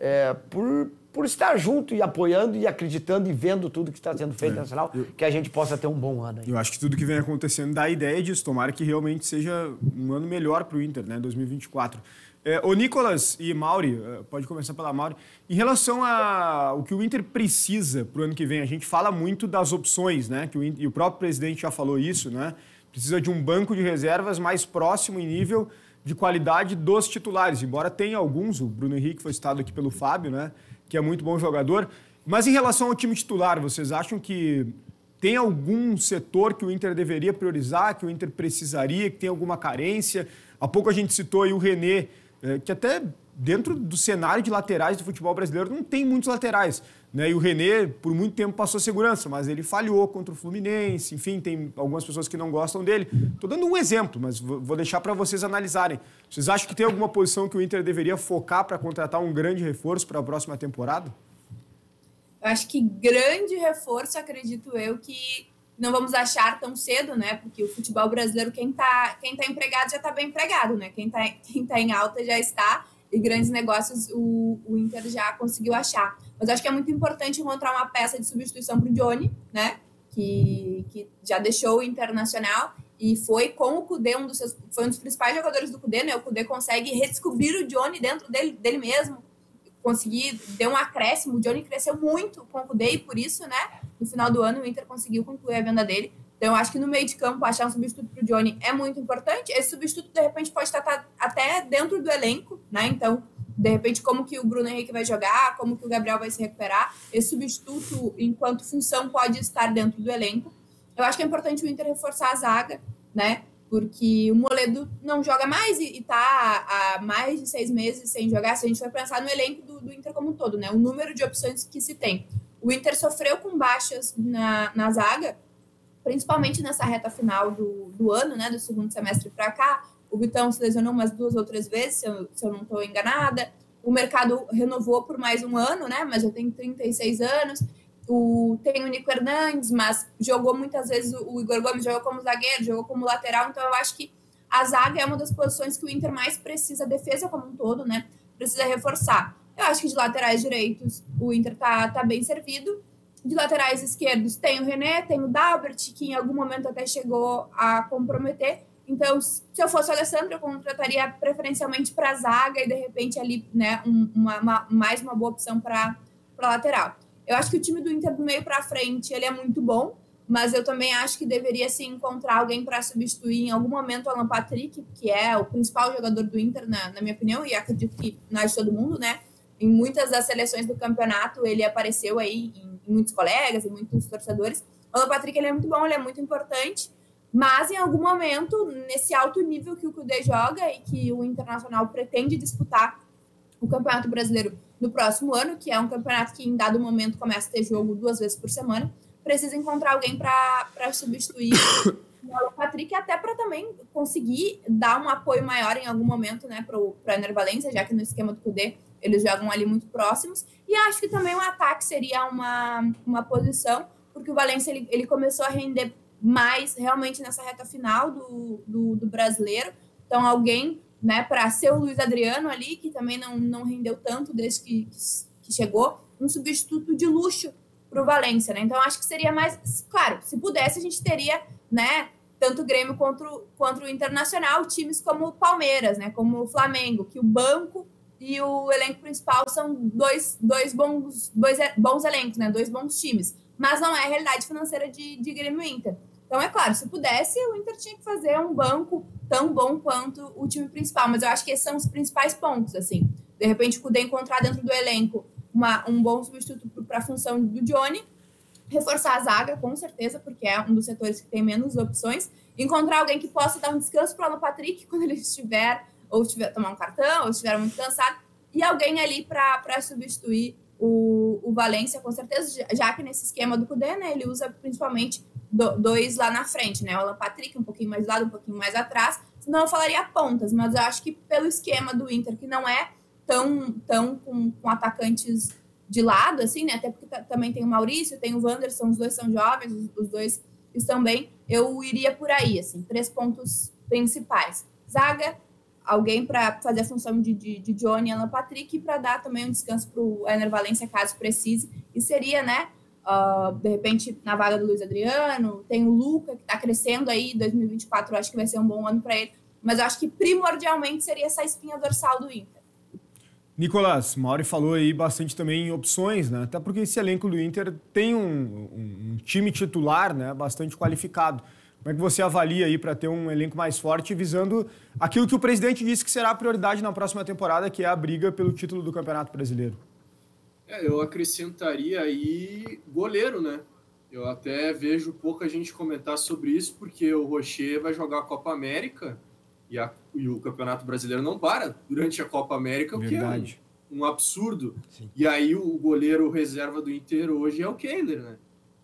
por estar junto e apoiando e acreditando e vendo tudo que está sendo feito no Nacional, que a gente possa ter um bom ano aí. Eu acho que tudo que vem acontecendo dá a ideia disso. Tomara que realmente seja um ano melhor para o Inter, né, 2024. Ô Nicolas e Mauri, pode começar pela Mauri. Em relação ao que o Inter precisa para o ano que vem, a gente fala muito das opções, né? E o próprio presidente já falou isso, né? Precisa de um banco de reservas mais próximo em nível de qualidade dos titulares, embora tenha alguns, o Bruno Henrique foi citado aqui pelo Fábio, né? Que é muito bom jogador. Mas em relação ao time titular, vocês acham que tem algum setor que o Inter deveria priorizar, que o Inter precisaria, que tem alguma carência? Há pouco a gente citou aí o René, que até dentro do cenário de laterais do futebol brasileiro não tem muitos laterais, né? E o René, por muito tempo, passou segurança, mas ele falhou contra o Fluminense, enfim, tem algumas pessoas que não gostam dele. Estou dando um exemplo, mas vou deixar para vocês analisarem. Vocês acham que tem alguma posição que o Inter deveria focar para contratar um grande reforço para a próxima temporada? Eu acho que grande reforço, acredito eu, que não vamos achar tão cedo, né? Porque o futebol brasileiro, quem tá empregado já está bem empregado, né? Quem tá em alta já está, e grandes negócios o Inter já conseguiu achar. Mas acho que é muito importante encontrar uma peça de substituição para o Johnny, né? Que já deixou o Internacional e foi com o Kudê, foi um dos principais jogadores do Kudê, né? O Kudê consegue redescobrir o Johnny dentro dele mesmo, conseguir dar um acréscimo. O Johnny cresceu muito com o Kudê e por isso, né? No final do ano o Inter conseguiu concluir a venda dele. Então, eu acho que no meio de campo, achar um substituto para o Johnny é muito importante. Esse substituto, de repente, pode estar até dentro do elenco, né? Então, de repente, como que o Bruno Henrique vai jogar, como que o Gabriel vai se recuperar. Esse substituto, enquanto função, pode estar dentro do elenco. Eu acho que é importante o Inter reforçar a zaga, né? Porque o Moledo não joga mais e está há mais de 6 meses sem jogar. Se a gente for pensar no elenco do Inter como um todo, né? O número de opções que se tem. O Inter sofreu com baixas na zaga, principalmente nessa reta final do ano, né, do segundo semestre para cá. O Vitão se lesionou umas 2 ou 3 vezes, se eu não estou enganada. O mercado renovou por mais um ano, né, mas já tem 36 anos. Tem o Nico Hernandes, mas jogou muitas vezes, o Igor Gomes jogou como zagueiro, jogou como lateral. Então, eu acho que a zaga é uma das posições que o Inter mais precisa, a defesa como um todo, né, precisa reforçar. Eu acho que de laterais direitos o Inter tá bem servido. De laterais esquerdos tem o René, tem o Dalbert, que em algum momento até chegou a comprometer. Então, se eu fosse o Alessandro, eu contrataria preferencialmente para a zaga e, de repente, ali, né, mais uma boa opção para lateral. Eu acho que o time do Inter do meio para frente, ele é muito bom, mas eu também acho que deveria se encontrar alguém para substituir em algum momento o Alan Patrick, que é o principal jogador do Inter, na minha opinião, e acredito que na de todo mundo, né? Em muitas das seleções do campeonato, ele apareceu aí em muitos colegas, em muitos torcedores. O Alan Patrick, ele é muito bom, ele é muito importante, mas em algum momento, nesse alto nível que o Kudê joga e que o Internacional pretende disputar o Campeonato Brasileiro no próximo ano, que é um campeonato que em dado momento começa a ter jogo 2 vezes por semana, precisa encontrar alguém para substituir o Alan Patrick, até para também conseguir dar um apoio maior em algum momento, né, para o Ener Valencia, já que no esquema do Kudê eles jogam ali muito próximos. E acho que também o ataque seria uma posição, porque o Valencia ele começou a render mais realmente nessa reta final do brasileiro. Então, alguém né, para ser o Luiz Adriano ali, que também não rendeu tanto desde que chegou, um substituto de luxo para o Valência, né? Então, acho que seria mais... Claro, se pudesse, a gente teria, né, tanto o Grêmio quanto o Internacional, times como o Palmeiras, né, como o Flamengo, que o banco e o elenco principal são dois bons elencos, né, 2 bons times. Mas não é a realidade financeira de Grêmio e Inter. Então, é claro, se pudesse, o Inter tinha que fazer um banco tão bom quanto o time principal. Mas eu acho que esses são os principais pontos, assim. De repente, poder encontrar dentro do elenco um bom substituto para a função do Johnny, reforçar a zaga, com certeza, porque é um dos setores que tem menos opções, encontrar alguém que possa dar um descanso para o Alan Patrick quando ele estiver tomar um cartão, ou estiver muito cansado, e alguém ali para substituir o Valência, com certeza, já que nesse esquema do Kudê, né, ele usa principalmente 2 lá na frente, né, o Alan Patrick um pouquinho mais de lado, um pouquinho mais atrás, senão eu falaria pontas, mas eu acho que pelo esquema do Inter, que não é tão com atacantes de lado, assim, né, até porque também tem o Maurício, tem o Wanderson, os 2 são jovens, os 2 estão bem, eu iria por aí, assim, 3 pontos principais. Zaga, alguém para fazer a função de Johnny e Alan Patrick, e para dar também um descanso para o Ener Valencia, caso precise, e seria, né, de repente, na vaga do Luiz Adriano, tem o Luca, que está crescendo aí, 2024 eu acho que vai ser um bom ano para ele, mas eu acho que primordialmente seria essa espinha dorsal do Inter. Nicolás, Mauri falou aí bastante também em opções, né? Até porque esse elenco do Inter tem um time titular, né, bastante qualificado. Como é que você avalia aí para ter um elenco mais forte, visando aquilo que o presidente disse que será a prioridade na próxima temporada, que é a briga pelo título do Campeonato Brasileiro? Eu acrescentaria aí goleiro, né? Eu até vejo pouca gente comentar sobre isso, porque o Rocher vai jogar a Copa América e o Campeonato Brasileiro não para durante a Copa América, o que é um absurdo. Sim. E aí o goleiro reserva do Inter hoje é o Kehler, né?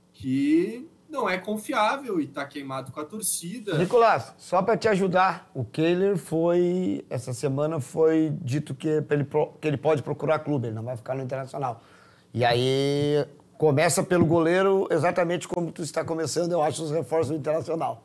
Que não é confiável e tá queimado com a torcida. Nicolás, só para te ajudar, o Kehler essa semana foi dito que ele pode procurar clube, ele não vai ficar no Internacional. E aí começa pelo goleiro, exatamente como tu está começando, eu acho, os reforços do Internacional.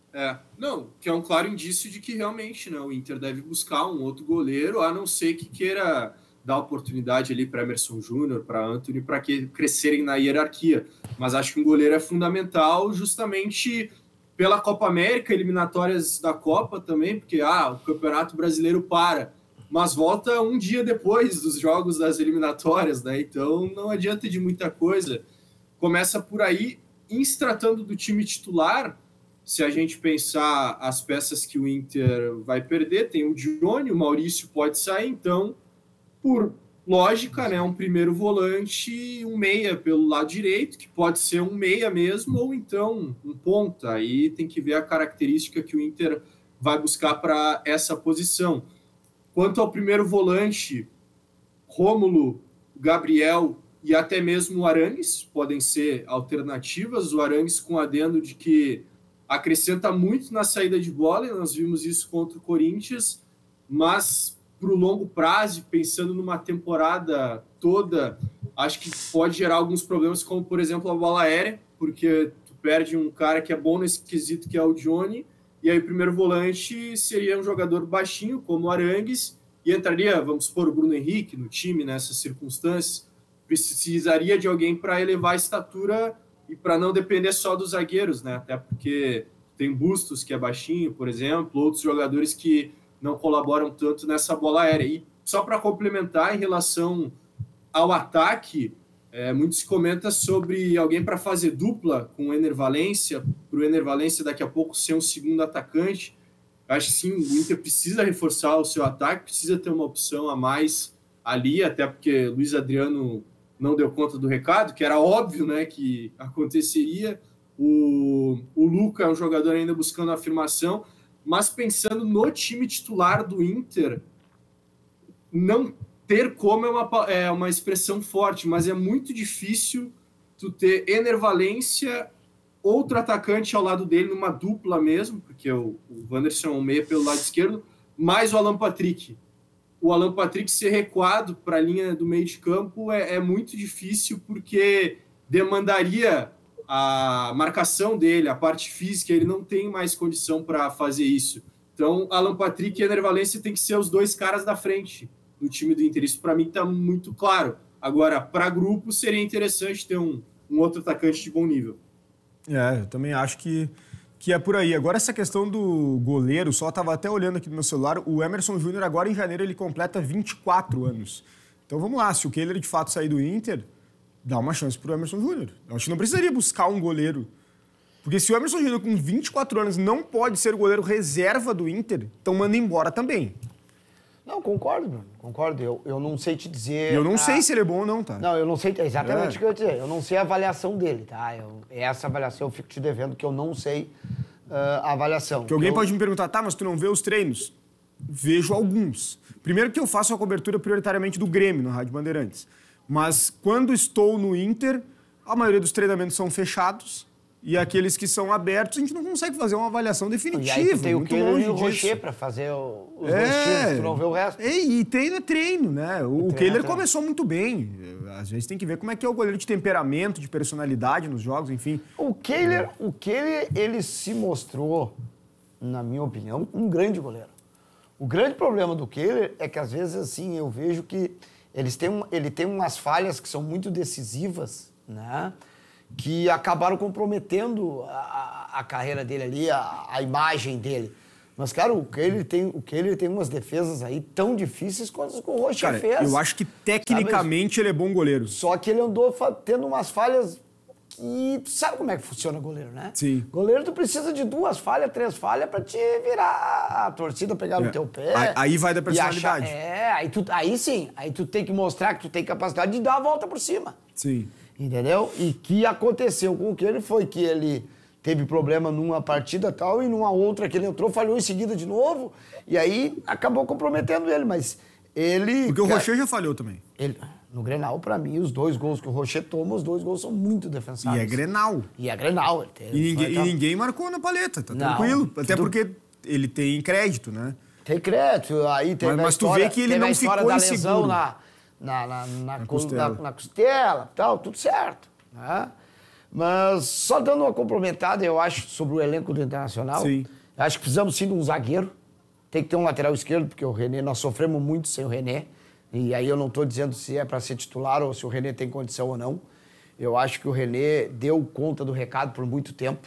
Que é um claro indício de que realmente, né, o Inter deve buscar um outro goleiro, a não ser que queira dar oportunidade ali para Emerson Júnior, para Antony, para que crescerem na hierarquia. Mas acho que um goleiro é fundamental justamente pela Copa América, eliminatórias da Copa também, porque o Campeonato Brasileiro para, mas volta um dia depois dos jogos das eliminatórias, né? Então não adianta de muita coisa. Começa por aí, em se tratando do time titular. Se a gente pensar as peças que o Inter vai perder, tem o Johnny, o Maurício pode sair, então, por lógica, né, um primeiro volante, um meia pelo lado direito, que pode ser um meia mesmo, ou então um ponta. Aí tem que ver a característica que o Inter vai buscar para essa posição. Quanto ao primeiro volante, Rômulo, Gabriel e até mesmo o Arangues podem ser alternativas. O Arangues com adendo de que acrescenta muito na saída de bola, e nós vimos isso contra o Corinthians, mas para o longo prazo, pensando numa temporada toda, acho que pode gerar alguns problemas, como, por exemplo, a bola aérea, porque tu perde um cara que é bom nesse quesito, que é o Johnny, e aí o primeiro volante seria um jogador baixinho, como o Arangues, e entraria, vamos supor, o Bruno Henrique no time, nessas circunstâncias. Precisaria de alguém para elevar a estatura e para não depender só dos zagueiros, né? Até porque tem Bustos, que é baixinho, por exemplo, outros jogadores que não colaboram tanto nessa bola aérea. E só para complementar, em relação ao ataque, muito se comenta sobre alguém para fazer dupla com o Ener Valencia, para o Ener Valencia daqui a pouco ser um segundo atacante. Acho que sim, o Inter precisa reforçar o seu ataque, precisa ter uma opção a mais ali, até porque Luiz Adriano não deu conta do recado, que era óbvio, né, que aconteceria. O Luca é um jogador ainda buscando afirmação, mas pensando no time titular do Inter, não ter como é uma expressão forte, mas é muito difícil tu ter Ener Valencia, outro atacante ao lado dele, numa dupla mesmo, porque o Wanderson é um meia pelo lado esquerdo, mais o Alan Patrick. O Alan Patrick ser recuado para a linha do meio de campo é muito difícil, porque demandaria a marcação dele, a parte física, ele não tem mais condição para fazer isso. Então, Alan Patrick e Ener Valencia tem que ser os dois caras da frente no time do Inter. Isso, para mim, está muito claro. Agora, para grupo, seria interessante ter um outro atacante de bom nível. Eu também acho que é por aí. Agora, essa questão do goleiro, só estava até olhando aqui no meu celular, o Emerson Júnior agora em janeiro ele completa 24 anos. Então vamos lá, se o Kehler de fato sair do Inter, dá uma chance pro Emerson Júnior. Eu acho que não precisaria buscar um goleiro. Porque se o Emerson Júnior com 24 anos não pode ser o goleiro reserva do Inter, então manda embora também. Não, concordo, Bruno. Concordo. Eu não sei te dizer... Eu não sei se ele é bom ou não, tá? Não, eu não sei exatamente o que eu ia dizer. Eu não sei a avaliação dele, tá? Essa avaliação eu fico te devendo, que eu não sei a avaliação. Porque alguém pode me perguntar, tá, mas tu não vê os treinos? Vejo alguns. Primeiro que eu faço a cobertura prioritariamente do Grêmio, na Rádio Bandeirantes. Mas quando estou no Inter, a maioria dos treinamentos são fechados. E aqueles que são abertos, a gente não consegue fazer uma avaliação definitiva. E aí tu tem o Kehler e o Rocher para fazer os dois times, tu não vê o resto. E treino é treino, né? O Kehler começou muito bem. Às vezes tem que ver como é que é o goleiro de temperamento, de personalidade nos jogos, enfim. O Kehler, ele se mostrou, na minha opinião, um grande goleiro. O grande problema do Kehler é que, às vezes, assim, eu vejo que ele tem umas falhas que são muito decisivas, né? Que acabaram comprometendo a carreira dele ali, a imagem dele. Mas, cara, o Kehler tem umas defesas aí tão difíceis quanto as que o Rocher fez. Eu acho que, tecnicamente, ele é bom goleiro. Só que ele andou tendo umas falhas que... Tu sabe como é que funciona goleiro, né? Sim. Goleiro, tu precisa de 2 falhas, 3 falhas pra te virar a torcida, pegar no teu pé. Aí vai da personalidade. Aí sim. Aí tu tem que mostrar que tu tem capacidade de dar a volta por cima. Sim. Entendeu? E o que aconteceu com o Kehler foi que ele teve problema numa partida tal e numa outra que ele entrou, falhou em seguida de novo, e aí acabou comprometendo ele, mas ele... Porque o Rocher já falhou também. No Grenal, pra mim, os 2 gols que o Rocher toma, os 2 gols são muito defensáveis. E é Grenal. Ninguém marcou na paleta, tá tranquilo. Até porque ele tem crédito, né? Tem crédito, aí tem mas tu vê que ele não ficou da inseguro. Lesão na costela, tal, tudo certo, né? Mas só dando uma complementada, eu acho, sobre o elenco do Internacional. Sim. Acho que precisamos sim de um zagueiro. Tem que ter um lateral esquerdo, porque o René, nós sofremos muito sem o René. E aí eu não estou dizendo se é para ser titular ou se o René tem condição ou não. Eu acho que o René deu conta do recado por muito tempo.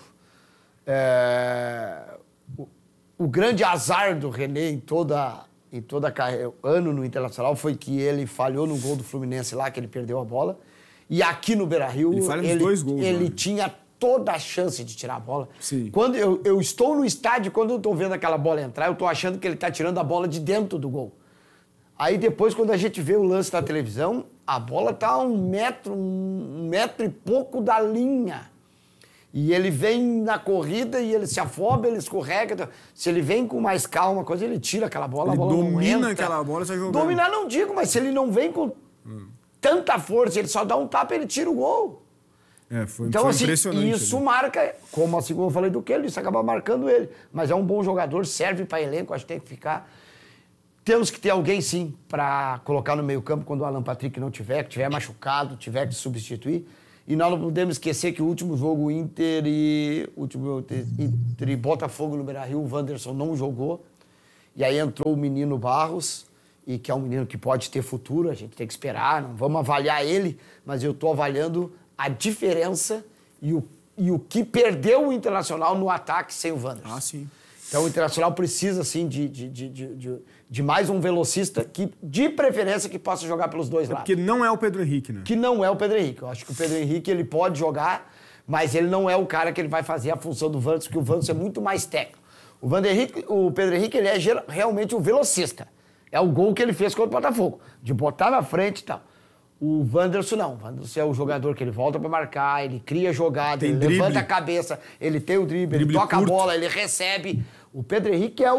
O grande azar do René em toda a carreira, ano no Internacional, foi que ele falhou no gol do Fluminense lá, que ele perdeu a bola. E aqui no Beira-Rio, ele falha nos 2 gols. Ele tinha toda a chance de tirar a bola. Sim. Quando eu estou no estádio, quando eu estou vendo aquela bola entrar, eu estou achando que ele está tirando a bola de dentro do gol. Aí depois, quando a gente vê o lance na televisão, a bola está a 1 metro e pouco da linha. E ele vem na corrida e ele se afoba, ele escorrega. Se ele vem com mais calma, ele tira aquela bola, a bola não entra. Domina aquela bola e sai jogando. Dominar não digo, mas se ele não vem com tanta força, ele só dá um tapa e ele tira o gol. Foi então, assim, impressionante. Isso marca, como assim como eu falei do Kehler, isso acaba marcando ele. Mas é um bom jogador, serve para elenco, acho que tem que ficar. Temos que ter alguém, sim, para colocar no meio-campo quando o Alan Patrick não tiver, que tiver machucado, tiver que substituir. E nós não podemos esquecer que o último jogo Inter e Botafogo no Beira-Rio, o Wanderson não jogou. E aí entrou o menino Barros, e que é um menino que pode ter futuro, a gente tem que esperar, não vamos avaliar ele, mas eu estou avaliando a diferença e o que perdeu o Internacional no ataque sem o Wanderson. Ah, sim. Então o Internacional precisa, sim, de mais um velocista, que, de preferência, que possa jogar pelos 2 lados. Porque não é o Pedro Henrique, né? Que não é o Pedro Henrique. Eu acho que o Pedro Henrique ele pode jogar, mas ele não é o cara que ele vai fazer a função do Wanderson, porque o Wanderson é muito mais técnico. O Pedro Henrique ele é realmente um velocista. É o gol que ele fez contra o Botafogo, de botar na frente e tal. O Wanderson não. O Wanderson é o jogador que ele volta para marcar, ele cria jogada, ele levanta a cabeça, ele tem o drible, ele toca curto. A bola, ele recebe. O Pedro Henrique é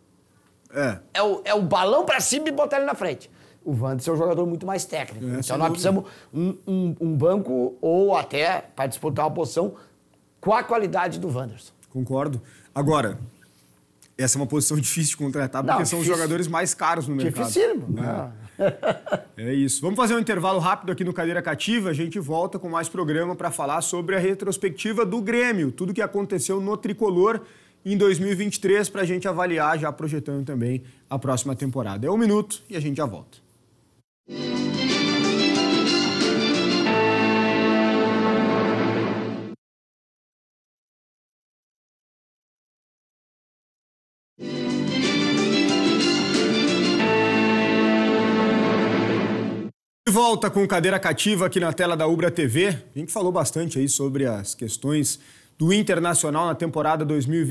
o balão para cima e botar ele na frente. O Wanderson é um jogador muito mais técnico. Então nós precisamos um banco ou até para disputar uma posição com a qualidade do Wanderson. Concordo. Agora, essa é uma posição difícil de contratar, porque são os jogadores mais caros no mercado. Dificílimo. É isso. Vamos fazer um intervalo rápido aqui no Cadeira Cativa. A gente volta com mais programa para falar sobre a retrospectiva do Grêmio, tudo que aconteceu no Tricolor em 2023 para a gente avaliar, já projetando também a próxima temporada. É 1 minuto e a gente já volta. De volta com Cadeira Cativa aqui na tela da Ubra TV. A gente falou bastante aí sobre as questões do Internacional na temporada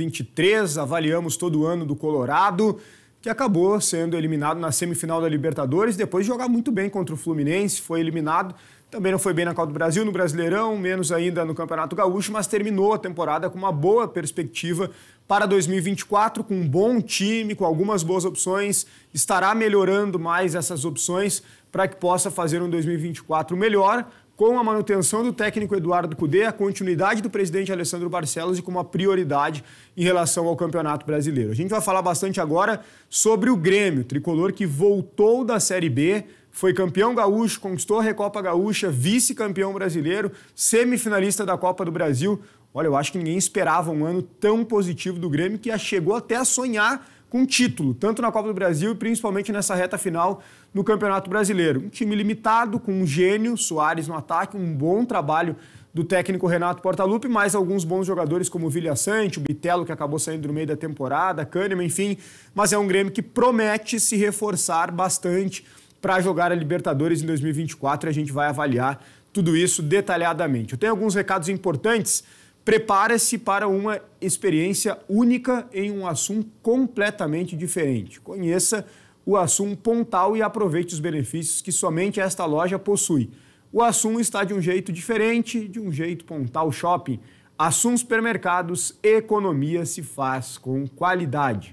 2023. Avaliamos todo o ano do Colorado, que acabou sendo eliminado na semifinal da Libertadores, depois de jogar muito bem contra o Fluminense, foi eliminado. Também não foi bem na Copa do Brasil, no Brasileirão, menos ainda no Campeonato Gaúcho, mas terminou a temporada com uma boa perspectiva para 2024, com um bom time, com algumas boas opções. Estará melhorando mais essas opções para que possa fazer um 2024 melhor, com a manutenção do técnico Eduardo Cudê, a continuidade do presidente Alessandro Barcelos e com uma prioridade em relação ao Campeonato Brasileiro. A gente vai falar bastante agora sobre o Grêmio, tricolor que voltou da Série B, foi campeão gaúcho, conquistou a Recopa Gaúcha, vice-campeão brasileiro, semifinalista da Copa do Brasil. Olha, eu acho que ninguém esperava um ano tão positivo do Grêmio, que chegou até a sonhar com título, tanto na Copa do Brasil e principalmente nessa reta final no Campeonato Brasileiro. Um time limitado, com um gênio, Soares no ataque, um bom trabalho do técnico Renato Portaluppi, mais alguns bons jogadores como o Vilha Sante, o Bitelo, que acabou saindo no meio da temporada, Kahneman, enfim. Mas é um Grêmio que promete se reforçar bastante para jogar a Libertadores em 2024 e a gente vai avaliar tudo isso detalhadamente. Eu tenho alguns recados importantes. Prepare-se para uma experiência única em um assunto completamente diferente. Conheça o Assum Pontal e aproveite os benefícios que somente esta loja possui. O Assum está de um jeito diferente, de um jeito Pontal Shopping. Assum Supermercados, economia se faz com qualidade.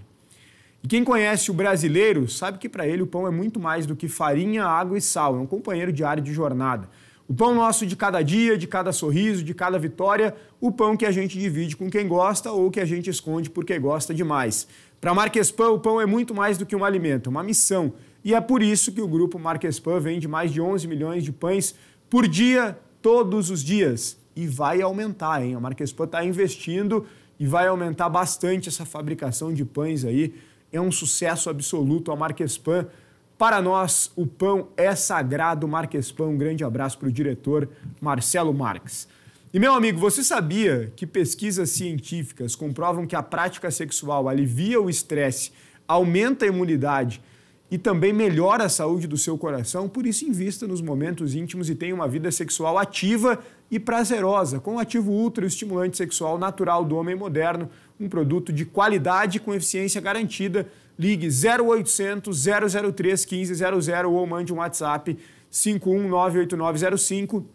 E quem conhece o brasileiro sabe que para ele o pão é muito mais do que farinha, água e sal. É um companheiro diário de jornada. O pão nosso de cada dia, de cada sorriso, de cada vitória, o pão que a gente divide com quem gosta ou que a gente esconde porque gosta demais. Para a Marquespan, o pão é muito mais do que um alimento, é uma missão. E é por isso que o grupo Marquespan vende mais de 11 milhões de pães por dia, todos os dias. E vai aumentar, hein? A Marquespan está investindo e vai aumentar bastante essa fabricação de pães aí. É um sucesso absoluto a Marquespan. Para nós, o pão é sagrado. Marquespan, um grande abraço para o diretor Marcelo Marques. E, meu amigo, você sabia que pesquisas científicas comprovam que a prática sexual alivia o estresse, aumenta a imunidade e também melhora a saúde do seu coração? Por isso, invista nos momentos íntimos e tenha uma vida sexual ativa e prazerosa, com o Ativo Ultra, o estimulante sexual natural do homem moderno, um produto de qualidade com eficiência garantida. Ligue 0800 003 1500 ou mande um WhatsApp 5198905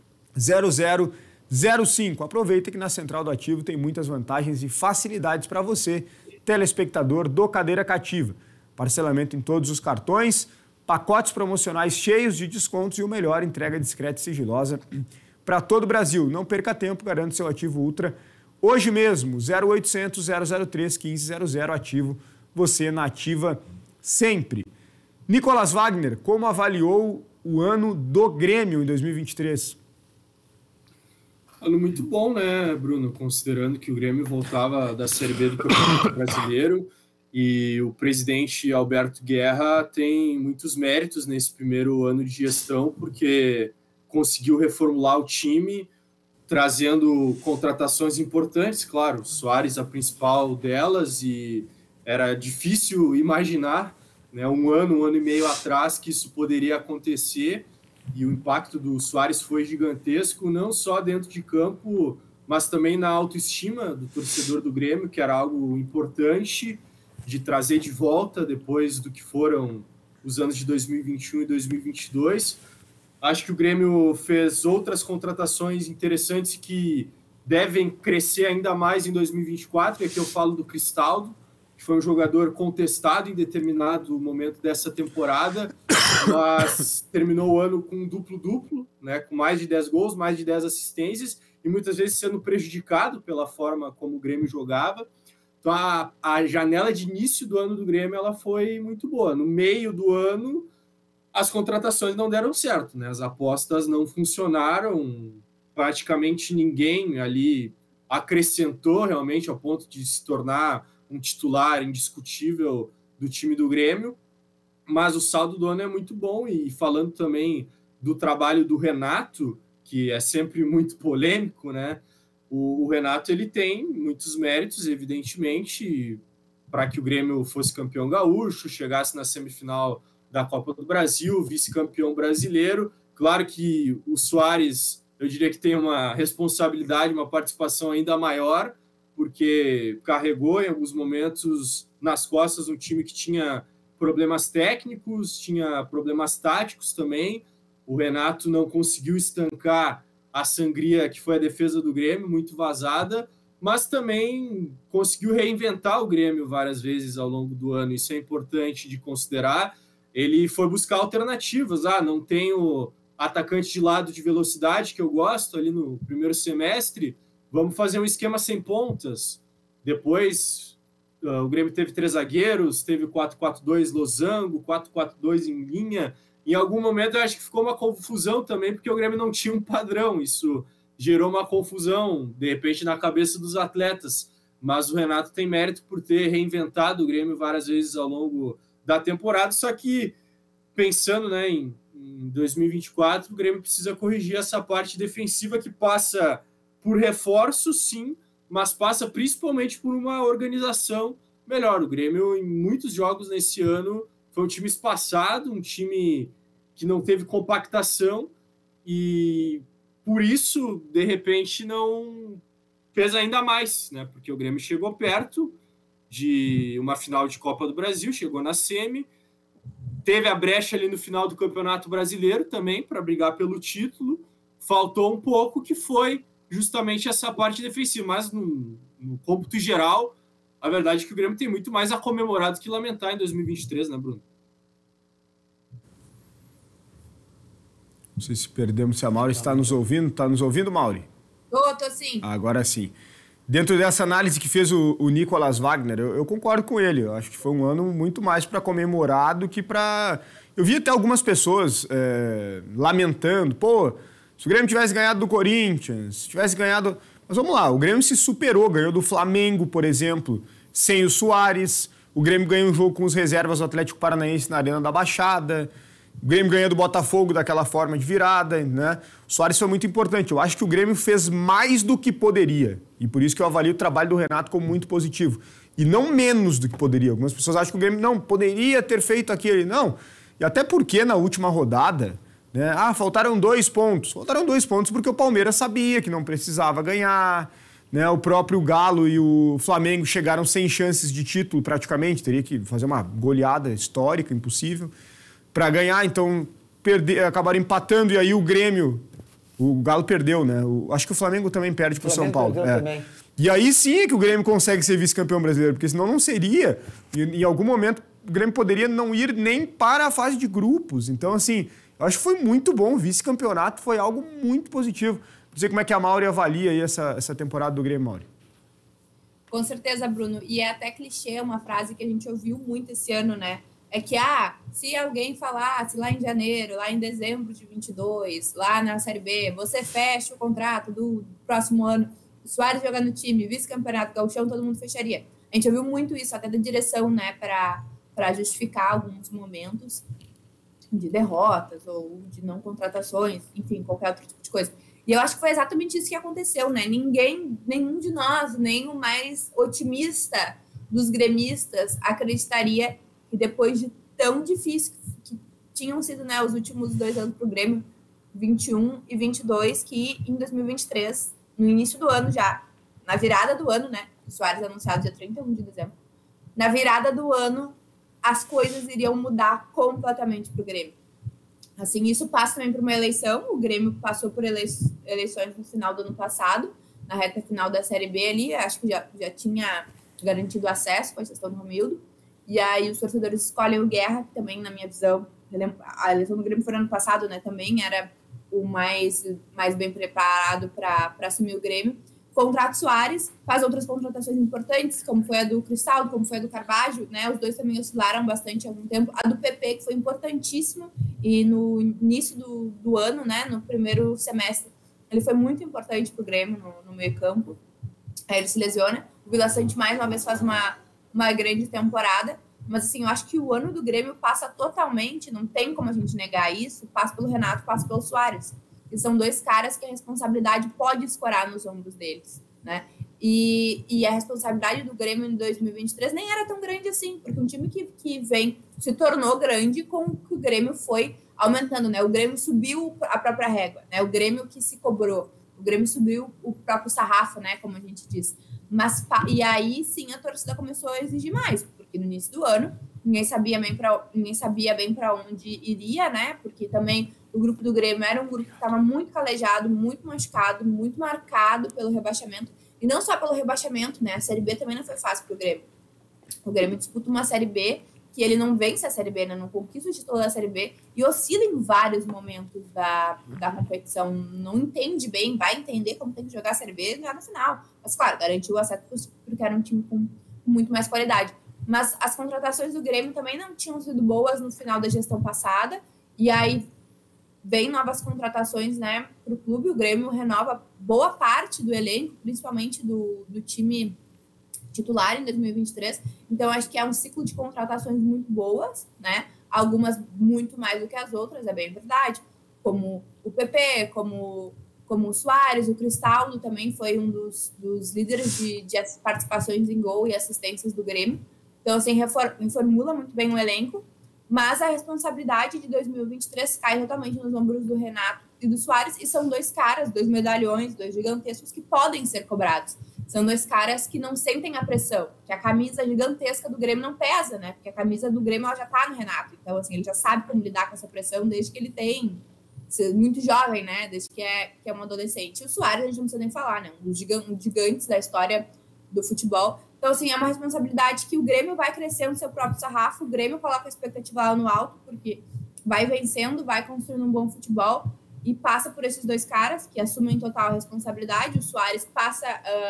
0005. Aproveita que na Central do Ativo tem muitas vantagens e facilidades para você, telespectador do Cadeira Cativa. Parcelamento em todos os cartões, pacotes promocionais cheios de descontos e o melhor, entrega discreta e sigilosa para todo o Brasil. Não perca tempo, garante seu Ativo Ultra hoje mesmo. 0800 003 1500, Ativo, você na ativa sempre. Nicolas Wagner, como avaliou o ano do Grêmio em 2023? Ano muito bom, né, Bruno? Considerando que o Grêmio voltava da Série B do Campeonato Brasileiro e o presidente Alberto Guerra tem muitos méritos nesse primeiro ano de gestão, porque conseguiu reformular o time, trazendo contratações importantes, claro, Soares a principal delas, e era difícil imaginar, né, um ano e meio atrás que isso poderia acontecer, e o impacto do Soares foi gigantesco, não só dentro de campo, mas também na autoestima do torcedor do Grêmio, que era algo importante de trazer de volta depois do que foram os anos de 2021 e 2022. Acho que o Grêmio fez outras contratações interessantes que devem crescer ainda mais em 2024, e aqui eu falo do Cristaldo, que foi um jogador contestado em determinado momento dessa temporada, mas terminou o ano com um duplo-duplo, né, com mais de 10 gols, mais de 10 assistências, e muitas vezes sendo prejudicado pela forma como o Grêmio jogava. Então a janela de início do ano do Grêmio ela foi muito boa. No meio do ano, as contratações não deram certo, né? As apostas não funcionaram, praticamente ninguém ali acrescentou realmente ao ponto de se tornar um titular indiscutível do time do Grêmio, mas o saldo do ano é muito bom. E falando também do trabalho do Renato, que é sempre muito polêmico, né? O Renato, ele tem muitos méritos, evidentemente, para que o Grêmio fosse campeão gaúcho, chegasse na semifinal da Copa do Brasil, vice-campeão brasileiro. Claro que o Soares, eu diria que tem uma responsabilidade, uma participação ainda maior, porque carregou em alguns momentos nas costas um time que tinha problemas técnicos, tinha problemas táticos também. O Renato não conseguiu estancar a sangria que foi a defesa do Grêmio, muito vazada, mas também conseguiu reinventar o Grêmio várias vezes ao longo do ano. Isso é importante de considerar. Ele foi buscar alternativas. Não tenho atacante de lado de velocidade, que eu gosto, ali no primeiro semestre, vamos fazer um esquema sem pontas. Depois, o Grêmio teve 3 zagueiros, teve 4-4-2 losango, 4-4-2 em linha. Em algum momento, eu acho que ficou uma confusão também, porque o Grêmio não tinha um padrão. Isso gerou uma confusão, de repente, na cabeça dos atletas. Mas o Renato tem mérito por ter reinventado o Grêmio várias vezes ao longo da temporada. Só que, pensando, né, em 2024, o Grêmio precisa corrigir essa parte defensiva, que passa por reforço, sim, mas passa principalmente por uma organização melhor. O Grêmio, em muitos jogos nesse ano, foi um time espaçado, um time que não teve compactação, e por isso, de repente, não fez ainda mais, né? Porque o Grêmio chegou perto de uma final de Copa do Brasil, chegou na semi, teve a brecha ali no final do Campeonato Brasileiro também para brigar pelo título, faltou um pouco, que foi justamente essa parte defensiva, mas no cômputo geral, a verdade é que o Grêmio tem muito mais a comemorar do que lamentar em 2023, né, Bruno? Não sei se perdemos, se a Mauri está nos ouvindo. Está nos ouvindo, Mauri? Tô sim. Agora sim. Dentro dessa análise que fez o Nicolas Wagner, eu concordo com ele. Eu acho que foi um ano muito mais para comemorar do que para... Eu vi até algumas pessoas lamentando. Se o Grêmio tivesse ganhado do Corinthians, se tivesse ganhado... Mas vamos lá, o Grêmio se superou, ganhou do Flamengo, por exemplo, sem o Soares. O Grêmio ganhou um jogo com os reservas do Atlético Paranaense na Arena da Baixada. O Grêmio ganhou do Botafogo daquela forma de virada, né? O Soares foi muito importante. Eu acho que o Grêmio fez mais do que poderia. E por isso que eu avalio o trabalho do Renato como muito positivo. E não menos do que poderia. Algumas pessoas acham que o Grêmio não poderia ter feito aquilo. Não. E até porque na última rodada, né? Faltaram 2 pontos. Faltaram 2 pontos porque o Palmeiras sabia que não precisava ganhar, né? O próprio Galo e o Flamengo chegaram sem chances de título praticamente. Teria que fazer uma goleada histórica, impossível, para ganhar. Então acabaram empatando, e aí o Grêmio... O Galo perdeu, né? Acho que o Flamengo também perde para o São Paulo. Também. E aí sim é que o Grêmio consegue ser vice-campeão brasileiro, porque senão não seria. E, em algum momento o Grêmio poderia não ir nem para a fase de grupos. Então, assim, eu acho que foi muito bom. O vice-campeonato foi algo muito positivo. Não sei como é que a Mauri avalia aí essa temporada do Grêmio, Mauri. Com certeza, Bruno. E é até clichê, uma frase que a gente ouviu muito esse ano, né? É que, se alguém falasse lá em janeiro, lá em dezembro de 22, lá na Série B, você fecha o contrato do próximo ano, o Soares jogando no time, vice-campeonato, gauchão, todo mundo fecharia. A gente ouviu muito isso, até da direção, né, para justificar alguns momentos de derrotas ou de não contratações, enfim, qualquer outro tipo de coisa. E eu acho que foi exatamente isso que aconteceu, né? Nenhum de nós, nem o mais otimista dos gremistas, acreditaria que depois de tão difícil que tinham sido, né, os últimos 2 anos para o Grêmio, 21 e 22, que em 2023, no início do ano já, na virada do ano, né, o Soares anunciado dia 31 de dezembro, na virada do ano, as coisas iriam mudar completamente para o Grêmio. Assim, isso passa também por uma eleição. O Grêmio passou por eleições no final do ano passado, na reta final da Série B ali, acho que já tinha garantido acesso com a gestão do Romildo. E aí os torcedores escolhem o Guerra, que também, na minha visão, a eleição do Grêmio foi no ano passado, né? Também era o mais bem preparado para assumir o Grêmio. Contrata o Soares, faz outras contratações importantes, como foi a do Cristaldo, como foi a do Carvalho, né? Os dois também oscilaram bastante há algum tempo. A do PP, que foi importantíssima, e no início do ano, né? No primeiro semestre, ele foi muito importante para o Grêmio no meio-campo. aí ele se lesiona. O Vila Sante, mais uma vez, faz uma grande temporada. Mas, assim, eu acho que o ano do Grêmio passa totalmente, não tem como a gente negar isso, passa pelo Renato, passa pelo Soares. E são dois caras que a responsabilidade pode escorar nos ombros deles, né? E a responsabilidade do Grêmio em 2023 nem era tão grande assim, porque um time que se tornou grande com que o Grêmio foi aumentando, né? O Grêmio subiu a própria régua, né? O Grêmio que se cobrou, o Grêmio subiu o próprio sarrafo, né? Como a gente diz. E aí, sim, a torcida começou a exigir mais, porque no início do ano ninguém sabia bem para onde iria, né? Porque também o grupo do Grêmio era um grupo que estava muito calejado, muito machucado, muito marcado pelo rebaixamento. E não só pelo rebaixamento, né? A Série B também não foi fácil para o Grêmio. O Grêmio disputa uma Série B que ele não vence a Série B, né? Não conquista o título da Série B e oscila em vários momentos da competição. Não entende bem, vai entender como tem que jogar a Série B já no final. Mas, claro, garantiu o acesso porque era um time com muito mais qualidade. Mas as contratações do Grêmio também não tinham sido boas no final da gestão passada. E aí vem novas contratações, né, para o clube. O Grêmio renova boa parte do elenco, principalmente do time titular em 2023. Então, acho que é um ciclo de contratações muito boas, né? Algumas muito mais do que as outras, é bem verdade. Como o PP, como o Soares, o Cristaldo também foi um dos líderes de participações em gol e assistências do Grêmio. Então, assim, reformula muito bem o elenco, mas a responsabilidade de 2023 cai totalmente nos ombros do Renato e do Soares, e são dois caras, dois medalhões, dois gigantescos que podem ser cobrados. São dois caras que não sentem a pressão, que a camisa gigantesca do Grêmio não pesa, né? Porque a camisa do Grêmio ela já tá no Renato. Então, assim, ele já sabe como lidar com essa pressão desde que ele tem muito jovem, né? Desde que é um adolescente. E o Soares, a gente não precisa nem falar, né? Um dos gigantes da história do futebol. Então, assim, é uma responsabilidade que o Grêmio vai crescer no seu próprio sarrafo. O Grêmio coloca a expectativa lá no alto, porque vai vencendo, vai construindo um bom futebol e passa por esses dois caras que assumem total responsabilidade. O Soares passa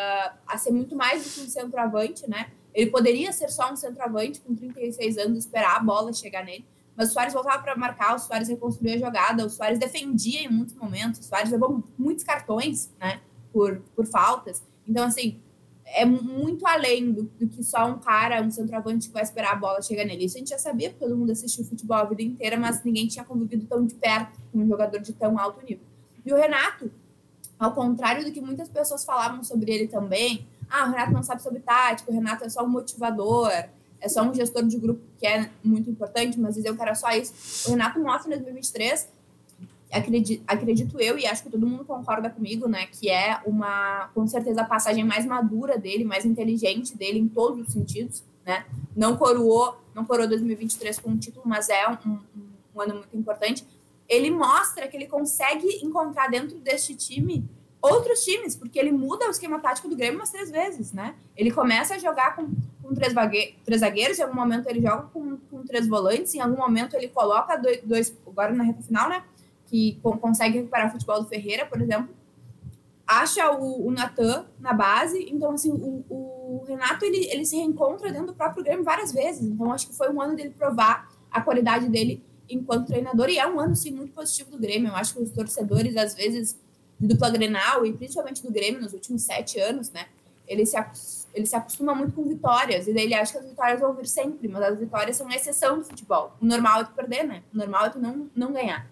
a ser muito mais do que um centroavante, né? Ele poderia ser só um centroavante com 36 anos, esperar a bola chegar nele, mas o Soares voltava para marcar, o Soares reconstruía a jogada, o Soares defendia em muitos momentos, o Soares levou muitos cartões, né, por faltas. Então, assim, é muito além do que só um cara, um centroavante que vai esperar a bola chegar nele. Isso a gente já sabia, porque todo mundo assistiu futebol a vida inteira, mas ninguém tinha convivido tão de perto com um jogador de tão alto nível. E o Renato, ao contrário do que muitas pessoas falavam sobre ele também, o Renato não sabe sobre tática, o Renato é só um motivador, é só um gestor de grupo, que é muito importante, mas dizer que era só isso. O Renato mostra em 2023, acredito eu, e acho que todo mundo concorda comigo, né, que é com certeza, a passagem mais madura dele, mais inteligente dele em todos os sentidos, né? Não coroou 2023 com um título, mas é um ano muito importante. Ele mostra que ele consegue encontrar dentro deste time outros times, porque ele muda o esquema tático do Grêmio umas 3 vezes, né? Ele começa a jogar com 3 zagueiros, em algum momento ele joga com 3 volantes, em algum momento ele coloca dois agora na reta final, né? Que consegue recuperar o futebol do Ferreira, por exemplo, acha o Natan na base. Então, assim, o Renato, ele se reencontra dentro do próprio Grêmio várias vezes. Então, acho que foi um ano dele provar a qualidade dele enquanto treinador, e é um ano, sim, muito positivo do Grêmio. Eu acho que os torcedores, às vezes, de dupla Grenal, e principalmente do Grêmio, nos últimos 7 anos, né, ele se acostuma muito com vitórias, e daí ele acha que as vitórias vão vir sempre, mas as vitórias são a exceção do futebol. O normal é tu perder, né? O normal é tu não ganhar.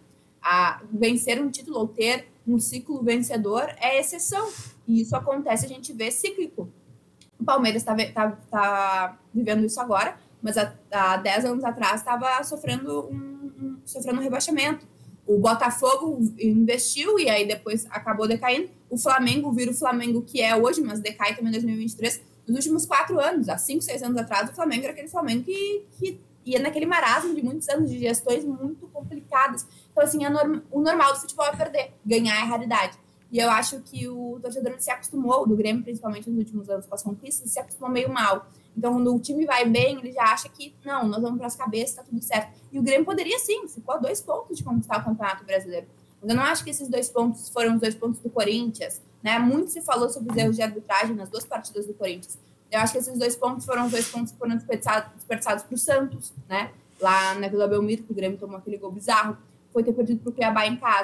Vencer um título ou ter um ciclo vencedor é exceção, e isso acontece, a gente vê cíclico. O Palmeiras tá vivendo isso agora, mas há 10 anos atrás estava sofrendo um rebaixamento. O Botafogo investiu e aí depois acabou decaindo. O Flamengo vira o Flamengo que é hoje, mas decai também em 2023. Nos últimos 4 anos, há 5, 6 anos atrás, o Flamengo era aquele Flamengo que ia naquele marasmo de muitos anos de gestões muito complicadas. Então, assim, o normal do futebol é perder. Ganhar é raridade. E eu acho que o torcedor se acostumou, do Grêmio principalmente nos últimos anos com as conquistas, se acostumou meio mal. Então, quando o time vai bem, ele já acha que, não, nós vamos para as cabeças, tá tudo certo. E o Grêmio poderia, sim, ficou a 2 pontos de conquistar o Campeonato Brasileiro. Mas eu não acho que esses 2 pontos foram os 2 pontos do Corinthians, né? Muito se falou sobre os erros de arbitragem nas 2 partidas do Corinthians. Eu acho que esses 2 pontos foram os 2 pontos que foram desperdiçados para o Santos, né? Lá na Vila Belmiro, que o Grêmio tomou aquele gol bizarro, foi ter perdido para o Cuiabá em casa.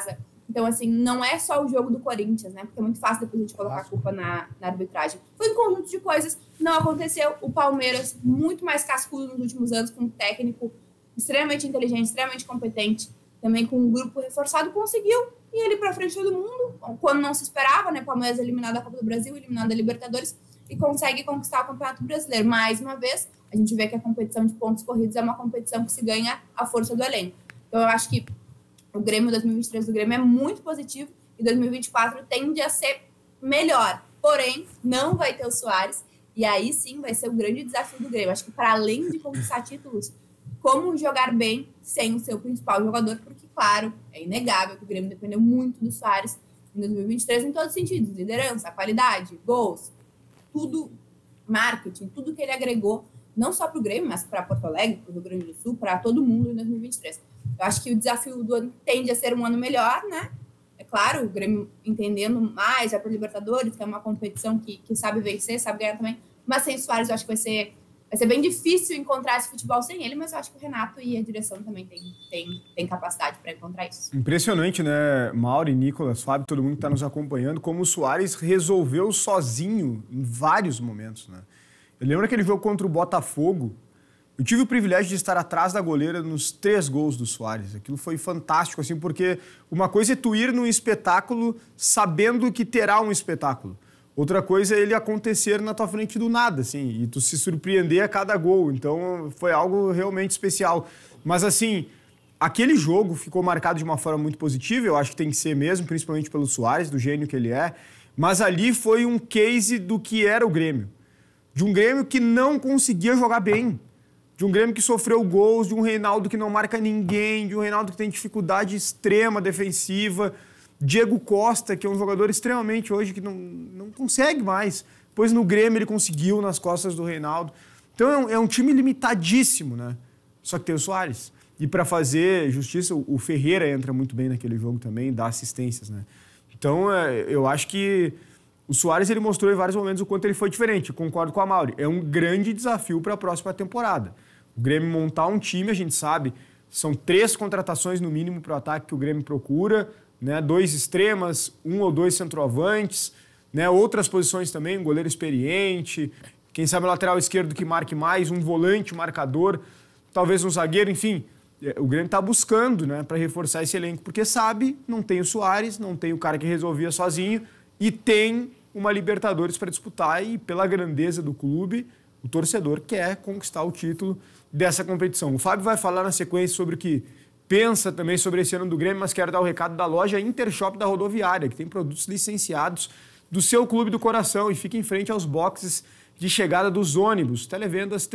Então, assim, não é só o jogo do Corinthians, né? Porque é muito fácil depois a gente colocar a culpa na arbitragem. Foi um conjunto de coisas, não aconteceu. O Palmeiras, muito mais cascudo nos últimos anos, com um técnico extremamente inteligente, extremamente competente, também com um grupo reforçado, conseguiu ir ali pra frente de todo mundo, quando não se esperava, né? Palmeiras eliminado da Copa do Brasil, eliminado da Libertadores, e consegue conquistar o Campeonato Brasileiro. Mais uma vez, a gente vê que a competição de pontos corridos é uma competição que se ganha à força do elenco. Então, eu acho que o Grêmio 2023 do Grêmio é muito positivo e 2024 tende a ser melhor. Porém, não vai ter o Soares e aí sim vai ser o grande desafio do Grêmio. Acho que para além de conquistar títulos, como jogar bem sem o seu principal jogador, porque, claro, é inegável que o Grêmio dependeu muito do Soares em 2023 em todos os sentidos. Liderança, qualidade, gols, tudo, marketing, tudo que ele agregou, não só para o Grêmio, mas para Porto Alegre, para o Rio Grande do Sul, para todo mundo em 2023. Eu acho que o desafio do ano tende a ser um ano melhor, né? É claro, o Grêmio entendendo mais, vai para o Libertadores, que é uma competição que sabe vencer, sabe ganhar também. Mas sem o Soares, eu acho que vai ser bem difícil encontrar esse futebol sem ele, mas eu acho que o Renato e a direção também tem capacidade para encontrar isso. Impressionante, né, Mauri, Nicolas, Fábio, todo mundo que está nos acompanhando, como o Soares resolveu sozinho em vários momentos, né? Eu lembro aquele jogo contra o Botafogo. Eu tive o privilégio de estar atrás da goleira nos 3 gols do Soares. Aquilo foi fantástico, assim, porque uma coisa é tu ir num espetáculo sabendo que terá um espetáculo. Outra coisa é ele acontecer na tua frente do nada, assim, e tu se surpreender a cada gol. Então, foi algo realmente especial. Mas, assim, aquele jogo ficou marcado de uma forma muito positiva, eu acho que tem que ser mesmo, principalmente pelo Soares, do gênio que ele é. Mas ali foi um case do que era o Grêmio. De um Grêmio que não conseguia jogar bem. De um Grêmio que sofreu gols, de um Reinaldo que não marca ninguém, de um Reinaldo que tem dificuldade extrema defensiva, Diego Costa, que é um jogador extremamente hoje que não consegue mais, pois no Grêmio ele conseguiu nas costas do Reinaldo. Então é um time limitadíssimo, né? Só que tem o Soares. E para fazer justiça, o Ferreira entra muito bem naquele jogo também, dá assistências, né? Então eu acho que o Soares ele mostrou em vários momentos o quanto ele foi diferente. Eu concordo com a Mauri. É um grande desafio para a próxima temporada. O Grêmio montar um time, a gente sabe, são 3 contratações no mínimo para o ataque que o Grêmio procura, né? 2 extremas, 1 ou 2 centroavantes, né? Outras posições também, um goleiro experiente, quem sabe o lateral esquerdo que marque mais, um volante marcador, talvez um zagueiro, enfim. O Grêmio está buscando, né, para reforçar esse elenco, porque sabe, não tem o Soares, não tem o cara que resolvia sozinho, e tem uma Libertadores para disputar e, pela grandeza do clube, o torcedor quer conquistar o título dessa competição. O Fábio vai falar na sequência sobre o que pensa também sobre esse ano do Grêmio, mas quero dar o recado da loja Intershop da Rodoviária, que tem produtos licenciados do seu clube do coração e fica em frente aos boxes de chegada dos ônibus. Televendas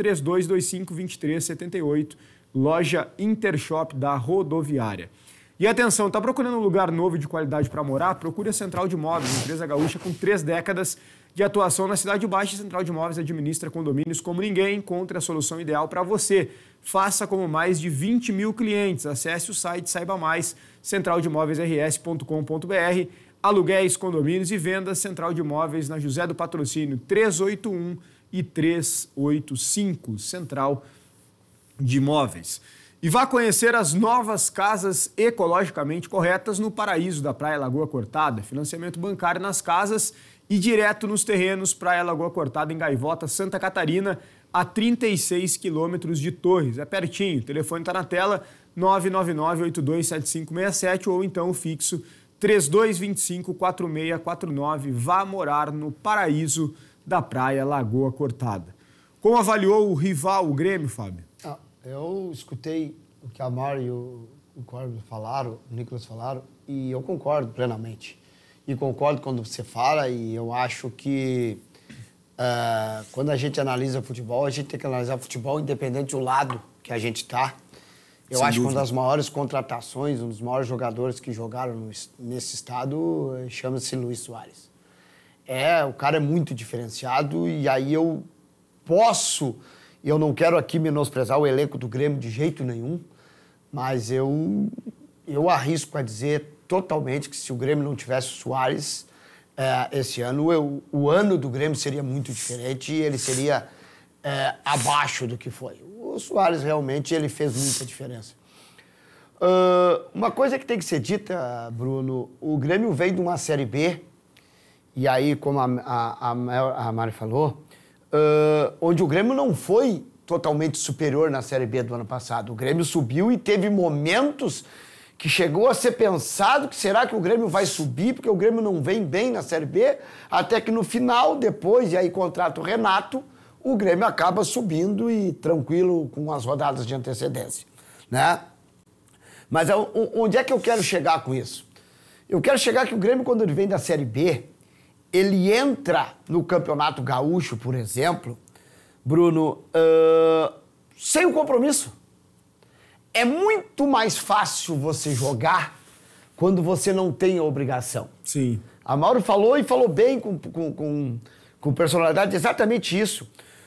3225-2378, loja Intershop da Rodoviária. E atenção, está procurando um lugar novo de qualidade para morar? Procure a Central de Imóveis, empresa gaúcha com 3 décadas de atuação na Cidade Baixa. A Central de Imóveis administra condomínios como ninguém. Encontre a solução ideal para você. Faça como mais de 20 mil clientes. Acesse o site, saiba mais, centraldemóveisrs.com.br. Aluguéis, condomínios e vendas, Central de Imóveis na José do Patrocínio 381 e 385, Central de Imóveis. E vá conhecer as novas casas ecologicamente corretas no Paraíso da Praia Lagoa Cortada. Financiamento bancário nas casas e direto nos terrenos. Praia Lagoa Cortada, em Gaivota, Santa Catarina, a 36 quilômetros de Torres. É pertinho, o telefone está na tela, 999-827567 ou então o fixo 3225-4649. Vá morar no Paraíso da Praia Lagoa Cortada. Como avaliou o rival, o Grêmio, Fábio? Eu escutei o que a Mari e o Corbo falaram, o Nicolas falaram, e eu concordo plenamente. E concordo quando você fala, e eu acho que quando a gente analisa futebol, a gente tem que analisar futebol independente do lado que a gente está. Eu acho que uma das maiores contratações, um dos maiores jogadores que jogaram nesse estado, chama-se Luis Soares. O cara é muito diferenciado, e aí eu não quero aqui menosprezar o elenco do Grêmio de jeito nenhum, mas eu arrisco a dizer totalmente que se o Grêmio não tivesse o Soares esse ano, o ano do Grêmio seria muito diferente e ele seria abaixo do que foi. O Soares realmente ele fez muita diferença. Uma coisa que tem que ser dita, Bruno, o Grêmio veio de uma Série B, e aí, como a Mari falou, onde o Grêmio não foi totalmente superior na Série B do ano passado. O Grêmio subiu e teve momentos que chegou a ser pensado que será que o Grêmio vai subir, porque o Grêmio não vem bem na Série B, até que no final, depois, e aí contrata o Renato, o Grêmio acaba subindo e tranquilo com as rodadas de antecedência, né? Mas onde é que eu quero chegar com isso? Eu quero chegar que o Grêmio, quando ele vem da Série B, ele entra no Campeonato Gaúcho, por exemplo, Bruno, sem o compromisso. É muito mais fácil você jogar quando você não tem a obrigação. Sim. A Mauro falou e falou bem com personalidade exatamente isso.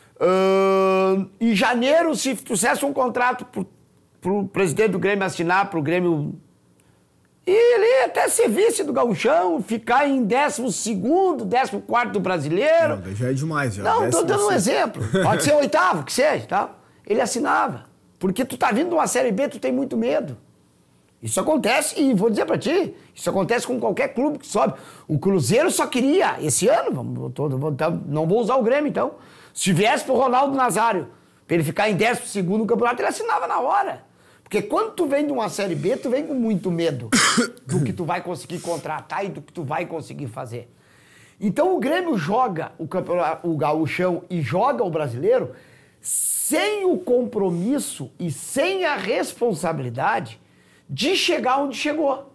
Em janeiro, se fizesse um contrato pro presidente do Grêmio assinar, pro Grêmio... E ele até ser vice do Gauchão, ficar em 12º, 14º do Brasileiro. Não, já é demais. Já. Não, tô dando um exemplo. Pode ser 8º, que seja, tá? Ele assinava. Porque tu tá vindo de uma Série B, tu tem muito medo. Isso acontece, e vou dizer pra ti, isso acontece com qualquer clube que sobe. O Cruzeiro só queria, esse ano, não vou usar o Grêmio então, se viesse pro Ronaldo Nazário, pra ele ficar em 12º no campeonato, ele assinava na hora. Porque quando tu vem de uma Série B, tu vem com muito medo do que tu vai conseguir contratar e do que tu vai conseguir fazer. Então o Grêmio joga o Gauchão e joga o Brasileiro sem o compromisso e sem a responsabilidade de chegar onde chegou.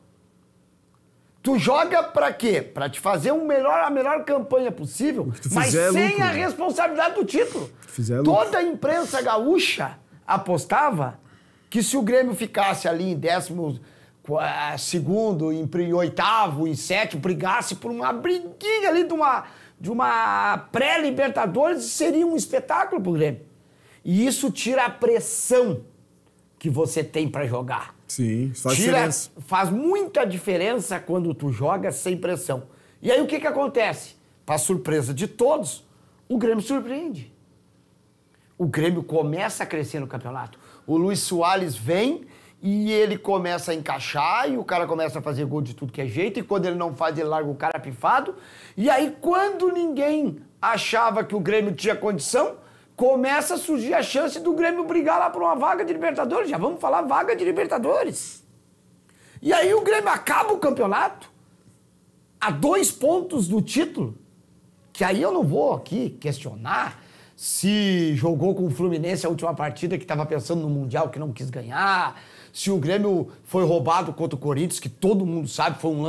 Tu joga pra quê? Pra te fazer a melhor campanha possível, mas sem lucro, a responsabilidade do título. Toda a imprensa gaúcha apostava que se o Grêmio ficasse ali em 12º, em 8º, em 7º, brigasse por uma briguinha ali de uma pré-Libertadores, seria um espetáculo pro Grêmio. E isso tira a pressão que você tem pra jogar. Sim, faz diferença. Faz muita diferença quando tu joga sem pressão. E aí o que acontece? Pra surpresa de todos, o Grêmio surpreende. O Grêmio começa a crescer no campeonato. O Luis Soares vem e ele começa a encaixar e o cara começa a fazer gol de tudo que é jeito, e quando ele não faz, ele larga o cara pifado. E aí, quando ninguém achava que o Grêmio tinha condição, começa a surgir a chance do Grêmio brigar lá por uma vaga de Libertadores. Já vamos falar vaga de Libertadores. E aí o Grêmio acaba o campeonato a 2 pontos do título, que aí eu não vou aqui questionar se jogou com o Fluminense a última partida, que estava pensando no Mundial, que não quis ganhar, se o Grêmio foi roubado contra o Corinthians, que todo mundo sabe, foi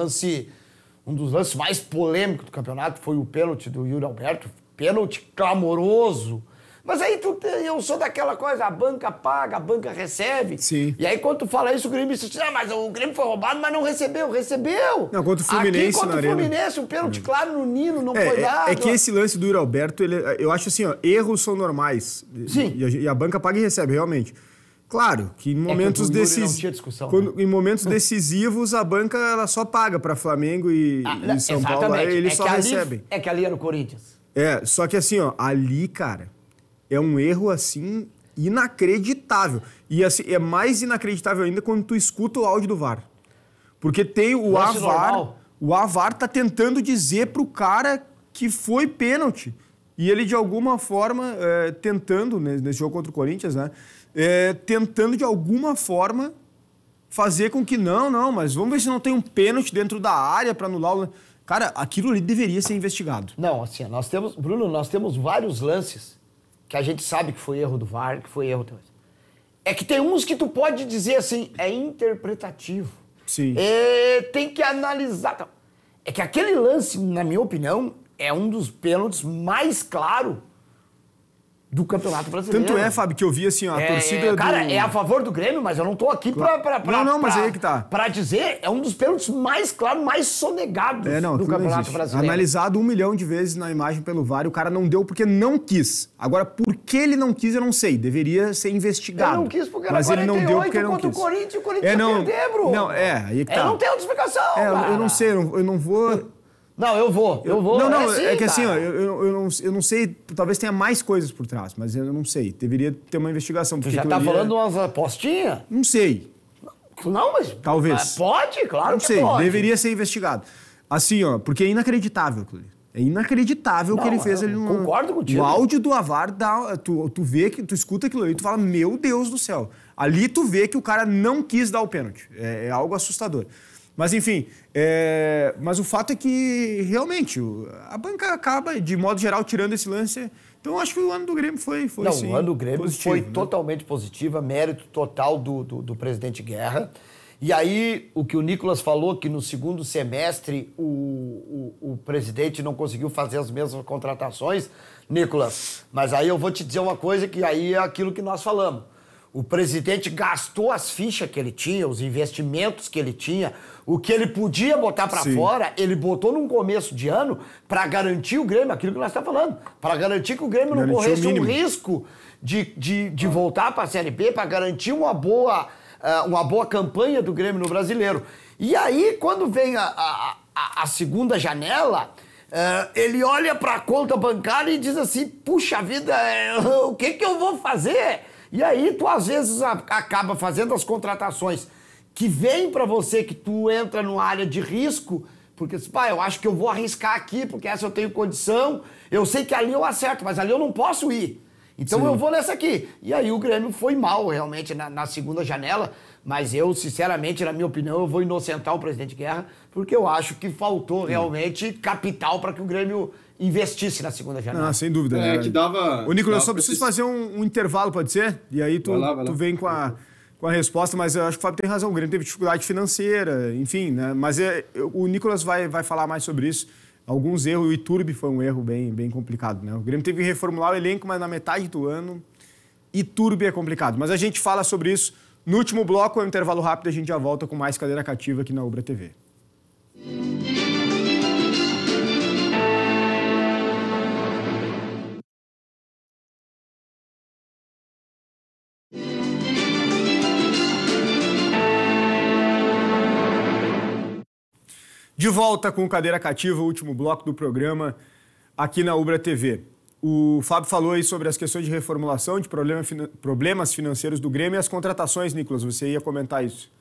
um dos lances mais polêmicos do campeonato, foi o pênalti do Yuri Alberto, pênalti clamoroso. Mas aí eu sou daquela coisa, a banca paga, a banca recebe. Sim. E aí quando tu fala isso, o Grêmio diz, mas o Grêmio foi roubado, mas não recebeu. Recebeu. Não, contra o Fluminense. Aqui contra o Fluminense, um pênalti claro no Nino, não foi dado. É que esse lance do Yuri Alberto, eu acho assim, erros são normais. Sim. E a banca paga e recebe, realmente. Claro que em momentos em momentos decisivos, a banca ela só paga para Flamengo e São Paulo, aí eles só recebem. É que ali era o Corinthians. Só que assim, ali, cara, é um erro, assim, inacreditável. E assim, é mais inacreditável ainda quando tu escuta o áudio do VAR. Porque tem o AVAR... O AVAR tá tentando dizer pro cara que foi pênalti. E ele, de alguma forma, tentando, nesse jogo contra o Corinthians, né? Tentando, de alguma forma, fazer com que não, mas vamos ver se não tem um pênalti dentro da área para anular o... Cara, aquilo ali deveria ser investigado. Não, assim, Bruno, nós temos vários lances que a gente sabe que foi erro do VAR, que foi erro... É que tem uns que tu pode dizer assim, é interpretativo. Sim. Tem que analisar. É que aquele lance, na minha opinião, é um dos pênaltis mais claros do Campeonato Brasileiro. Tanto é, Fábio, que eu vi assim, a torcida Cara, é a favor do Grêmio, mas eu não tô aqui mas aí que tá. Pra dizer, é um dos pênaltis mais claros, mais sonegados do Campeonato Brasileiro. Analisado 1 milhão de vezes na imagem pelo VAR, o cara não deu porque não quis. Agora, por que ele não quis, eu não sei. Deveria ser investigado. Ele não quis porque era mas ele não deu porque ele não contra quis. O Corinthians ia perder, bro. Não, aí que tá. Não tem outra explicação, cara. Eu não sei, eu não vou... Não, eu vou. Não, assim, é que assim, ó, eu não sei, talvez tenha mais coisas por trás, mas eu não sei. Deveria ter uma investigação. Tu já tá falando umas apostinhas? Não sei. Não, mas... Talvez. Pode, claro não que sei, pode. deveria ser investigado. Assim, ó, porque é inacreditável, Cleide. É inacreditável o que ele fez ali no... Concordo contigo. O áudio do AVAR, tu vê, tu escuta aquilo ali, tu fala, meu Deus do céu. Ali tu vê que o cara não quis dar o pênalti. É algo assustador. Mas, enfim, mas o fato é que, realmente, a banca acaba, de modo geral, tirando esse lance. Então, eu acho que o ano do Grêmio foi não, sim, o ano do Grêmio positivo, foi né? totalmente positivo, mérito total do presidente Guerra. E aí, o que o Nicolas falou, que no segundo semestre o presidente não conseguiu fazer as mesmas contratações, Nicolas, mas aí eu vou te dizer uma coisa que aí é aquilo que nós falamos. O presidente gastou as fichas que ele tinha, os investimentos que ele tinha, o que ele podia botar para fora, ele botou num começo de ano para garantir o Grêmio, aquilo que nós estamos falando, para garantir que o Grêmio não corresse um risco de voltar para a Série B, para garantir uma boa campanha do Grêmio no Brasileiro. E aí, quando vem a segunda janela, ele olha para a conta bancária e diz assim, puxa vida, o que eu vou fazer? E aí tu às vezes acaba fazendo as contratações que vêm para você, que tu entra numa área de risco, porque eu acho que eu vou arriscar aqui, porque essa eu tenho condição, eu sei que ali eu acerto, mas ali eu não posso ir. Então eu vou nessa aqui. E aí o Grêmio foi mal realmente na segunda janela, mas eu, sinceramente, na minha opinião, eu vou inocentar o presidente Guerra, porque eu acho que faltou realmente capital para que o Grêmio investisse na segunda janela. Não, sem dúvida. Que dava... Ô, Nicolas, eu só preciso fazer um intervalo, pode ser? E aí tu vem com a resposta, mas eu acho que o Fábio tem razão. O Grêmio teve dificuldade financeira, enfim, né? Mas o Nicolas vai falar mais sobre isso. Alguns erros, o Iturbe foi um erro bem complicado, né? O Grêmio teve que reformular o elenco, mas na metade do ano, Iturbe é complicado. Mas a gente fala sobre isso no último bloco, é um intervalo rápido, a gente já volta com mais Cadeira Cativa aqui na Ubra TV. De volta com Cadeira Cativa, o último bloco do programa aqui na Ubra TV. O Fábio falou aí sobre as questões de reformulação, de problemas financeiros do Grêmio e as contratações, Nicolas. Você ia comentar isso?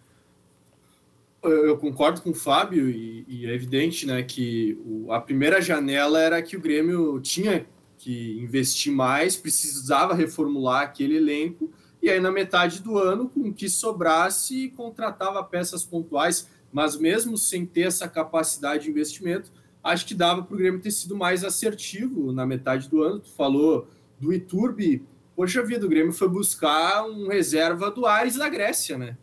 Eu concordo com o Fábio e é evidente, né, que a primeira janela era que o Grêmio tinha que investir mais, precisava reformular aquele elenco e aí na metade do ano, com o que sobrasse, contratava peças pontuais, mas mesmo sem ter essa capacidade de investimento, acho que dava para o Grêmio ter sido mais assertivo na metade do ano. Tu falou do Iturbe. Poxa vida, o Grêmio foi buscar um reserva do Ares da Grécia, né?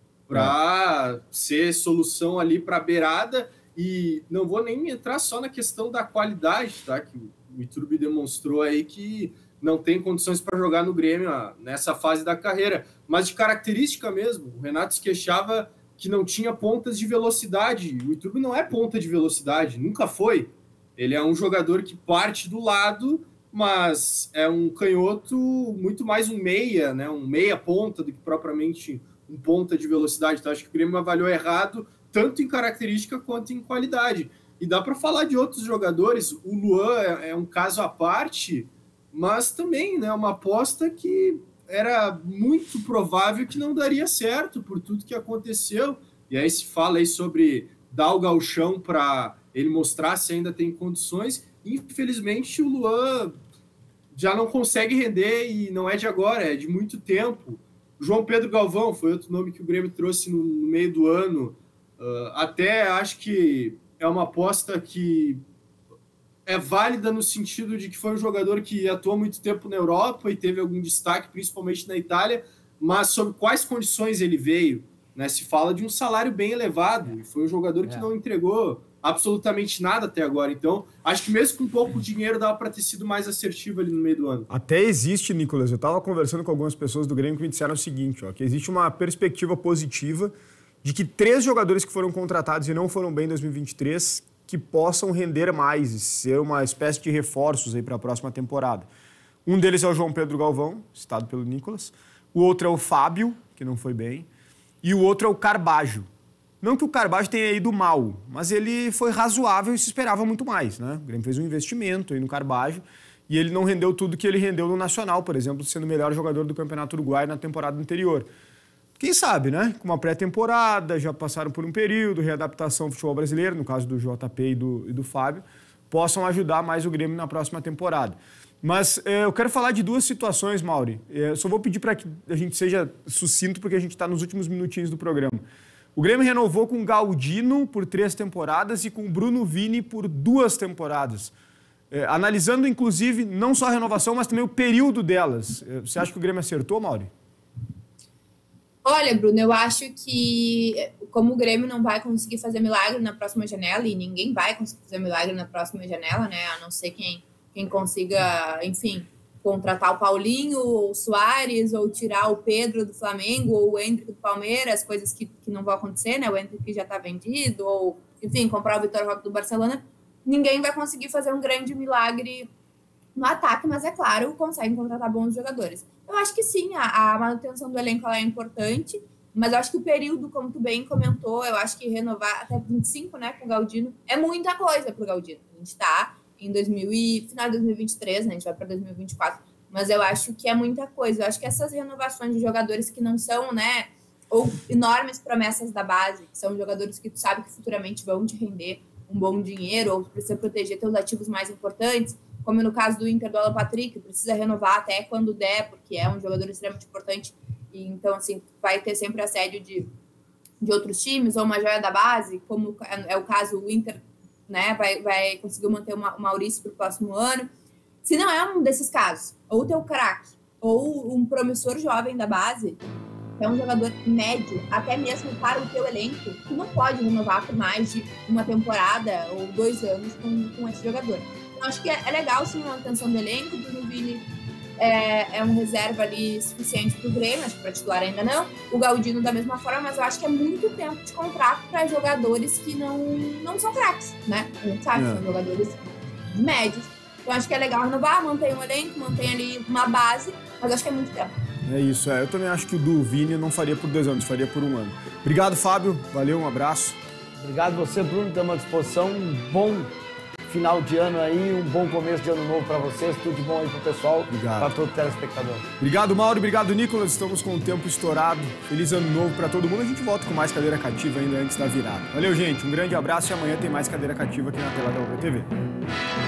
Para ser solução ali para a beirada. E não vou nem entrar só na questão da qualidade, tá? Que o Iturbe demonstrou aí que não tem condições para jogar no Grêmio nessa fase da carreira. Mas de característica mesmo. O Renato se queixava que não tinha pontas de velocidade. O Iturbe não é ponta de velocidade, nunca foi. Ele é um jogador que parte do lado, mas é um canhoto muito mais um meia, né? Um meia ponta do que propriamente um ponta de velocidade. Então, acho que o Grêmio avaliou errado, tanto em característica quanto em qualidade. E dá para falar de outros jogadores. O Luan é um caso à parte, mas também, né, uma aposta que era muito provável que não daria certo por tudo que aconteceu. E aí se fala aí sobre dar o gauchão para ele mostrar se ainda tem condições. Infelizmente, o Luan já não consegue render e não é de agora, é de muito tempo. O João Pedro Galvão foi outro nome que o Grêmio trouxe no meio do ano. Até acho que é uma aposta que é válida no sentido de que foi um jogador que atuou muito tempo na Europa e teve algum destaque, principalmente na Itália, mas sob quais condições ele veio, né? Se fala de um salário bem elevado, e foi um jogador que não entregou absolutamente nada até agora. Então, acho que mesmo com pouco dinheiro dava para ter sido mais assertivo ali no meio do ano. Até existe, Nicolas, eu estava conversando com algumas pessoas do Grêmio que me disseram o seguinte, que existe uma perspectiva positiva de que 3 jogadores que foram contratados e não foram bem em 2023 que possam render mais e ser uma espécie de reforços aí para a próxima temporada. Um deles é o João Pedro Galvão, citado pelo Nicolas. O outro é o Fábio, que não foi bem. E o outro é o Carbajo. Não que o Carbajo tenha ido mal, mas ele foi razoável e se esperava muito mais, né? O Grêmio fez um investimento aí no Carbajo e ele não rendeu tudo que ele rendeu no Nacional, por exemplo, sendo o melhor jogador do Campeonato Uruguai na temporada anterior. quem sabe, né? Com uma pré-temporada, já passaram por um período, readaptação ao futebol brasileiro, no caso do JP e do Fábio, possam ajudar mais o Grêmio na próxima temporada. Mas eu quero falar de duas situações, Mauri. Só vou pedir para que a gente seja sucinto, porque a gente está nos últimos minutinhos do programa. O Grêmio renovou com o Galdino por 3 temporadas e com o Bruno Vini por 2 temporadas. Analisando, inclusive, não só a renovação, mas também o período delas. Você acha que o Grêmio acertou, Mauri? Olha, Bruno, eu acho que como o Grêmio não vai conseguir fazer milagre na próxima janela, e ninguém vai conseguir fazer milagre na próxima janela, né? A não ser quem consiga, enfim, contratar o Paulinho, ou o Soares, ou tirar o Pedro do Flamengo, ou o Endrick do Palmeiras, coisas que não vão acontecer, né? O Endrick já está vendido, ou, enfim, comprar o Vitor Roque do Barcelona. Ninguém vai conseguir fazer um grande milagre no ataque, mas, é claro, conseguem contratar bons jogadores. Eu acho que sim, a manutenção do elenco ela é importante, mas eu acho que o período, como tu bem comentou, eu acho que renovar até 25, né, com o Galdino, é muita coisa para o Galdino. A gente está em final de 2023, né, a gente vai para 2024, mas eu acho que é muita coisa. Eu acho que essas renovações de jogadores que não são, né, ou enormes promessas da base, que são jogadores que tu sabe que futuramente vão te render um bom dinheiro, ou precisa proteger teus ativos mais importantes, como no caso do Inter, do Alan Patrick, precisa renovar até quando der, porque é um jogador extremamente importante, e então, assim, vai ter sempre assédio de outros times, ou uma joia da base, como é o caso do Inter, né, vai conseguir manter o Maurício para o próximo ano. Se não é um desses casos, ou teu craque, ou um promissor jovem da base, é um jogador médio, até mesmo para o teu elenco, que não pode renovar por mais de uma temporada ou 2 anos com esse jogador. Então, acho que é legal, sim, a manutenção do elenco. O Bruno Vini é um reserva ali suficiente para o Grêmio, acho que para titular ainda não. O Galdino da mesma forma, mas eu acho que é muito tempo de contrato para jogadores que não são craques, né? A gente sabe, são jogadores médios. Então, acho que é legal renovar, mantém um elenco, mantém ali uma base, mas acho que é muito tempo. É isso, eu também acho que o do Vini não faria por 2 anos, faria por 1 ano. Obrigado, Fábio, valeu, um abraço. Obrigado você, Bruno, estamos à disposição. Um bom final de ano aí, um bom começo de ano novo para vocês, tudo de bom aí pro pessoal, para todo telespectador. Obrigado, Mauro, obrigado, Nicolas, estamos com o tempo estourado. Feliz ano novo para todo mundo, a gente volta com mais Cadeira Cativa ainda antes da virada. Valeu, gente, um grande abraço e amanhã tem mais Cadeira Cativa aqui na tela da UBA TV.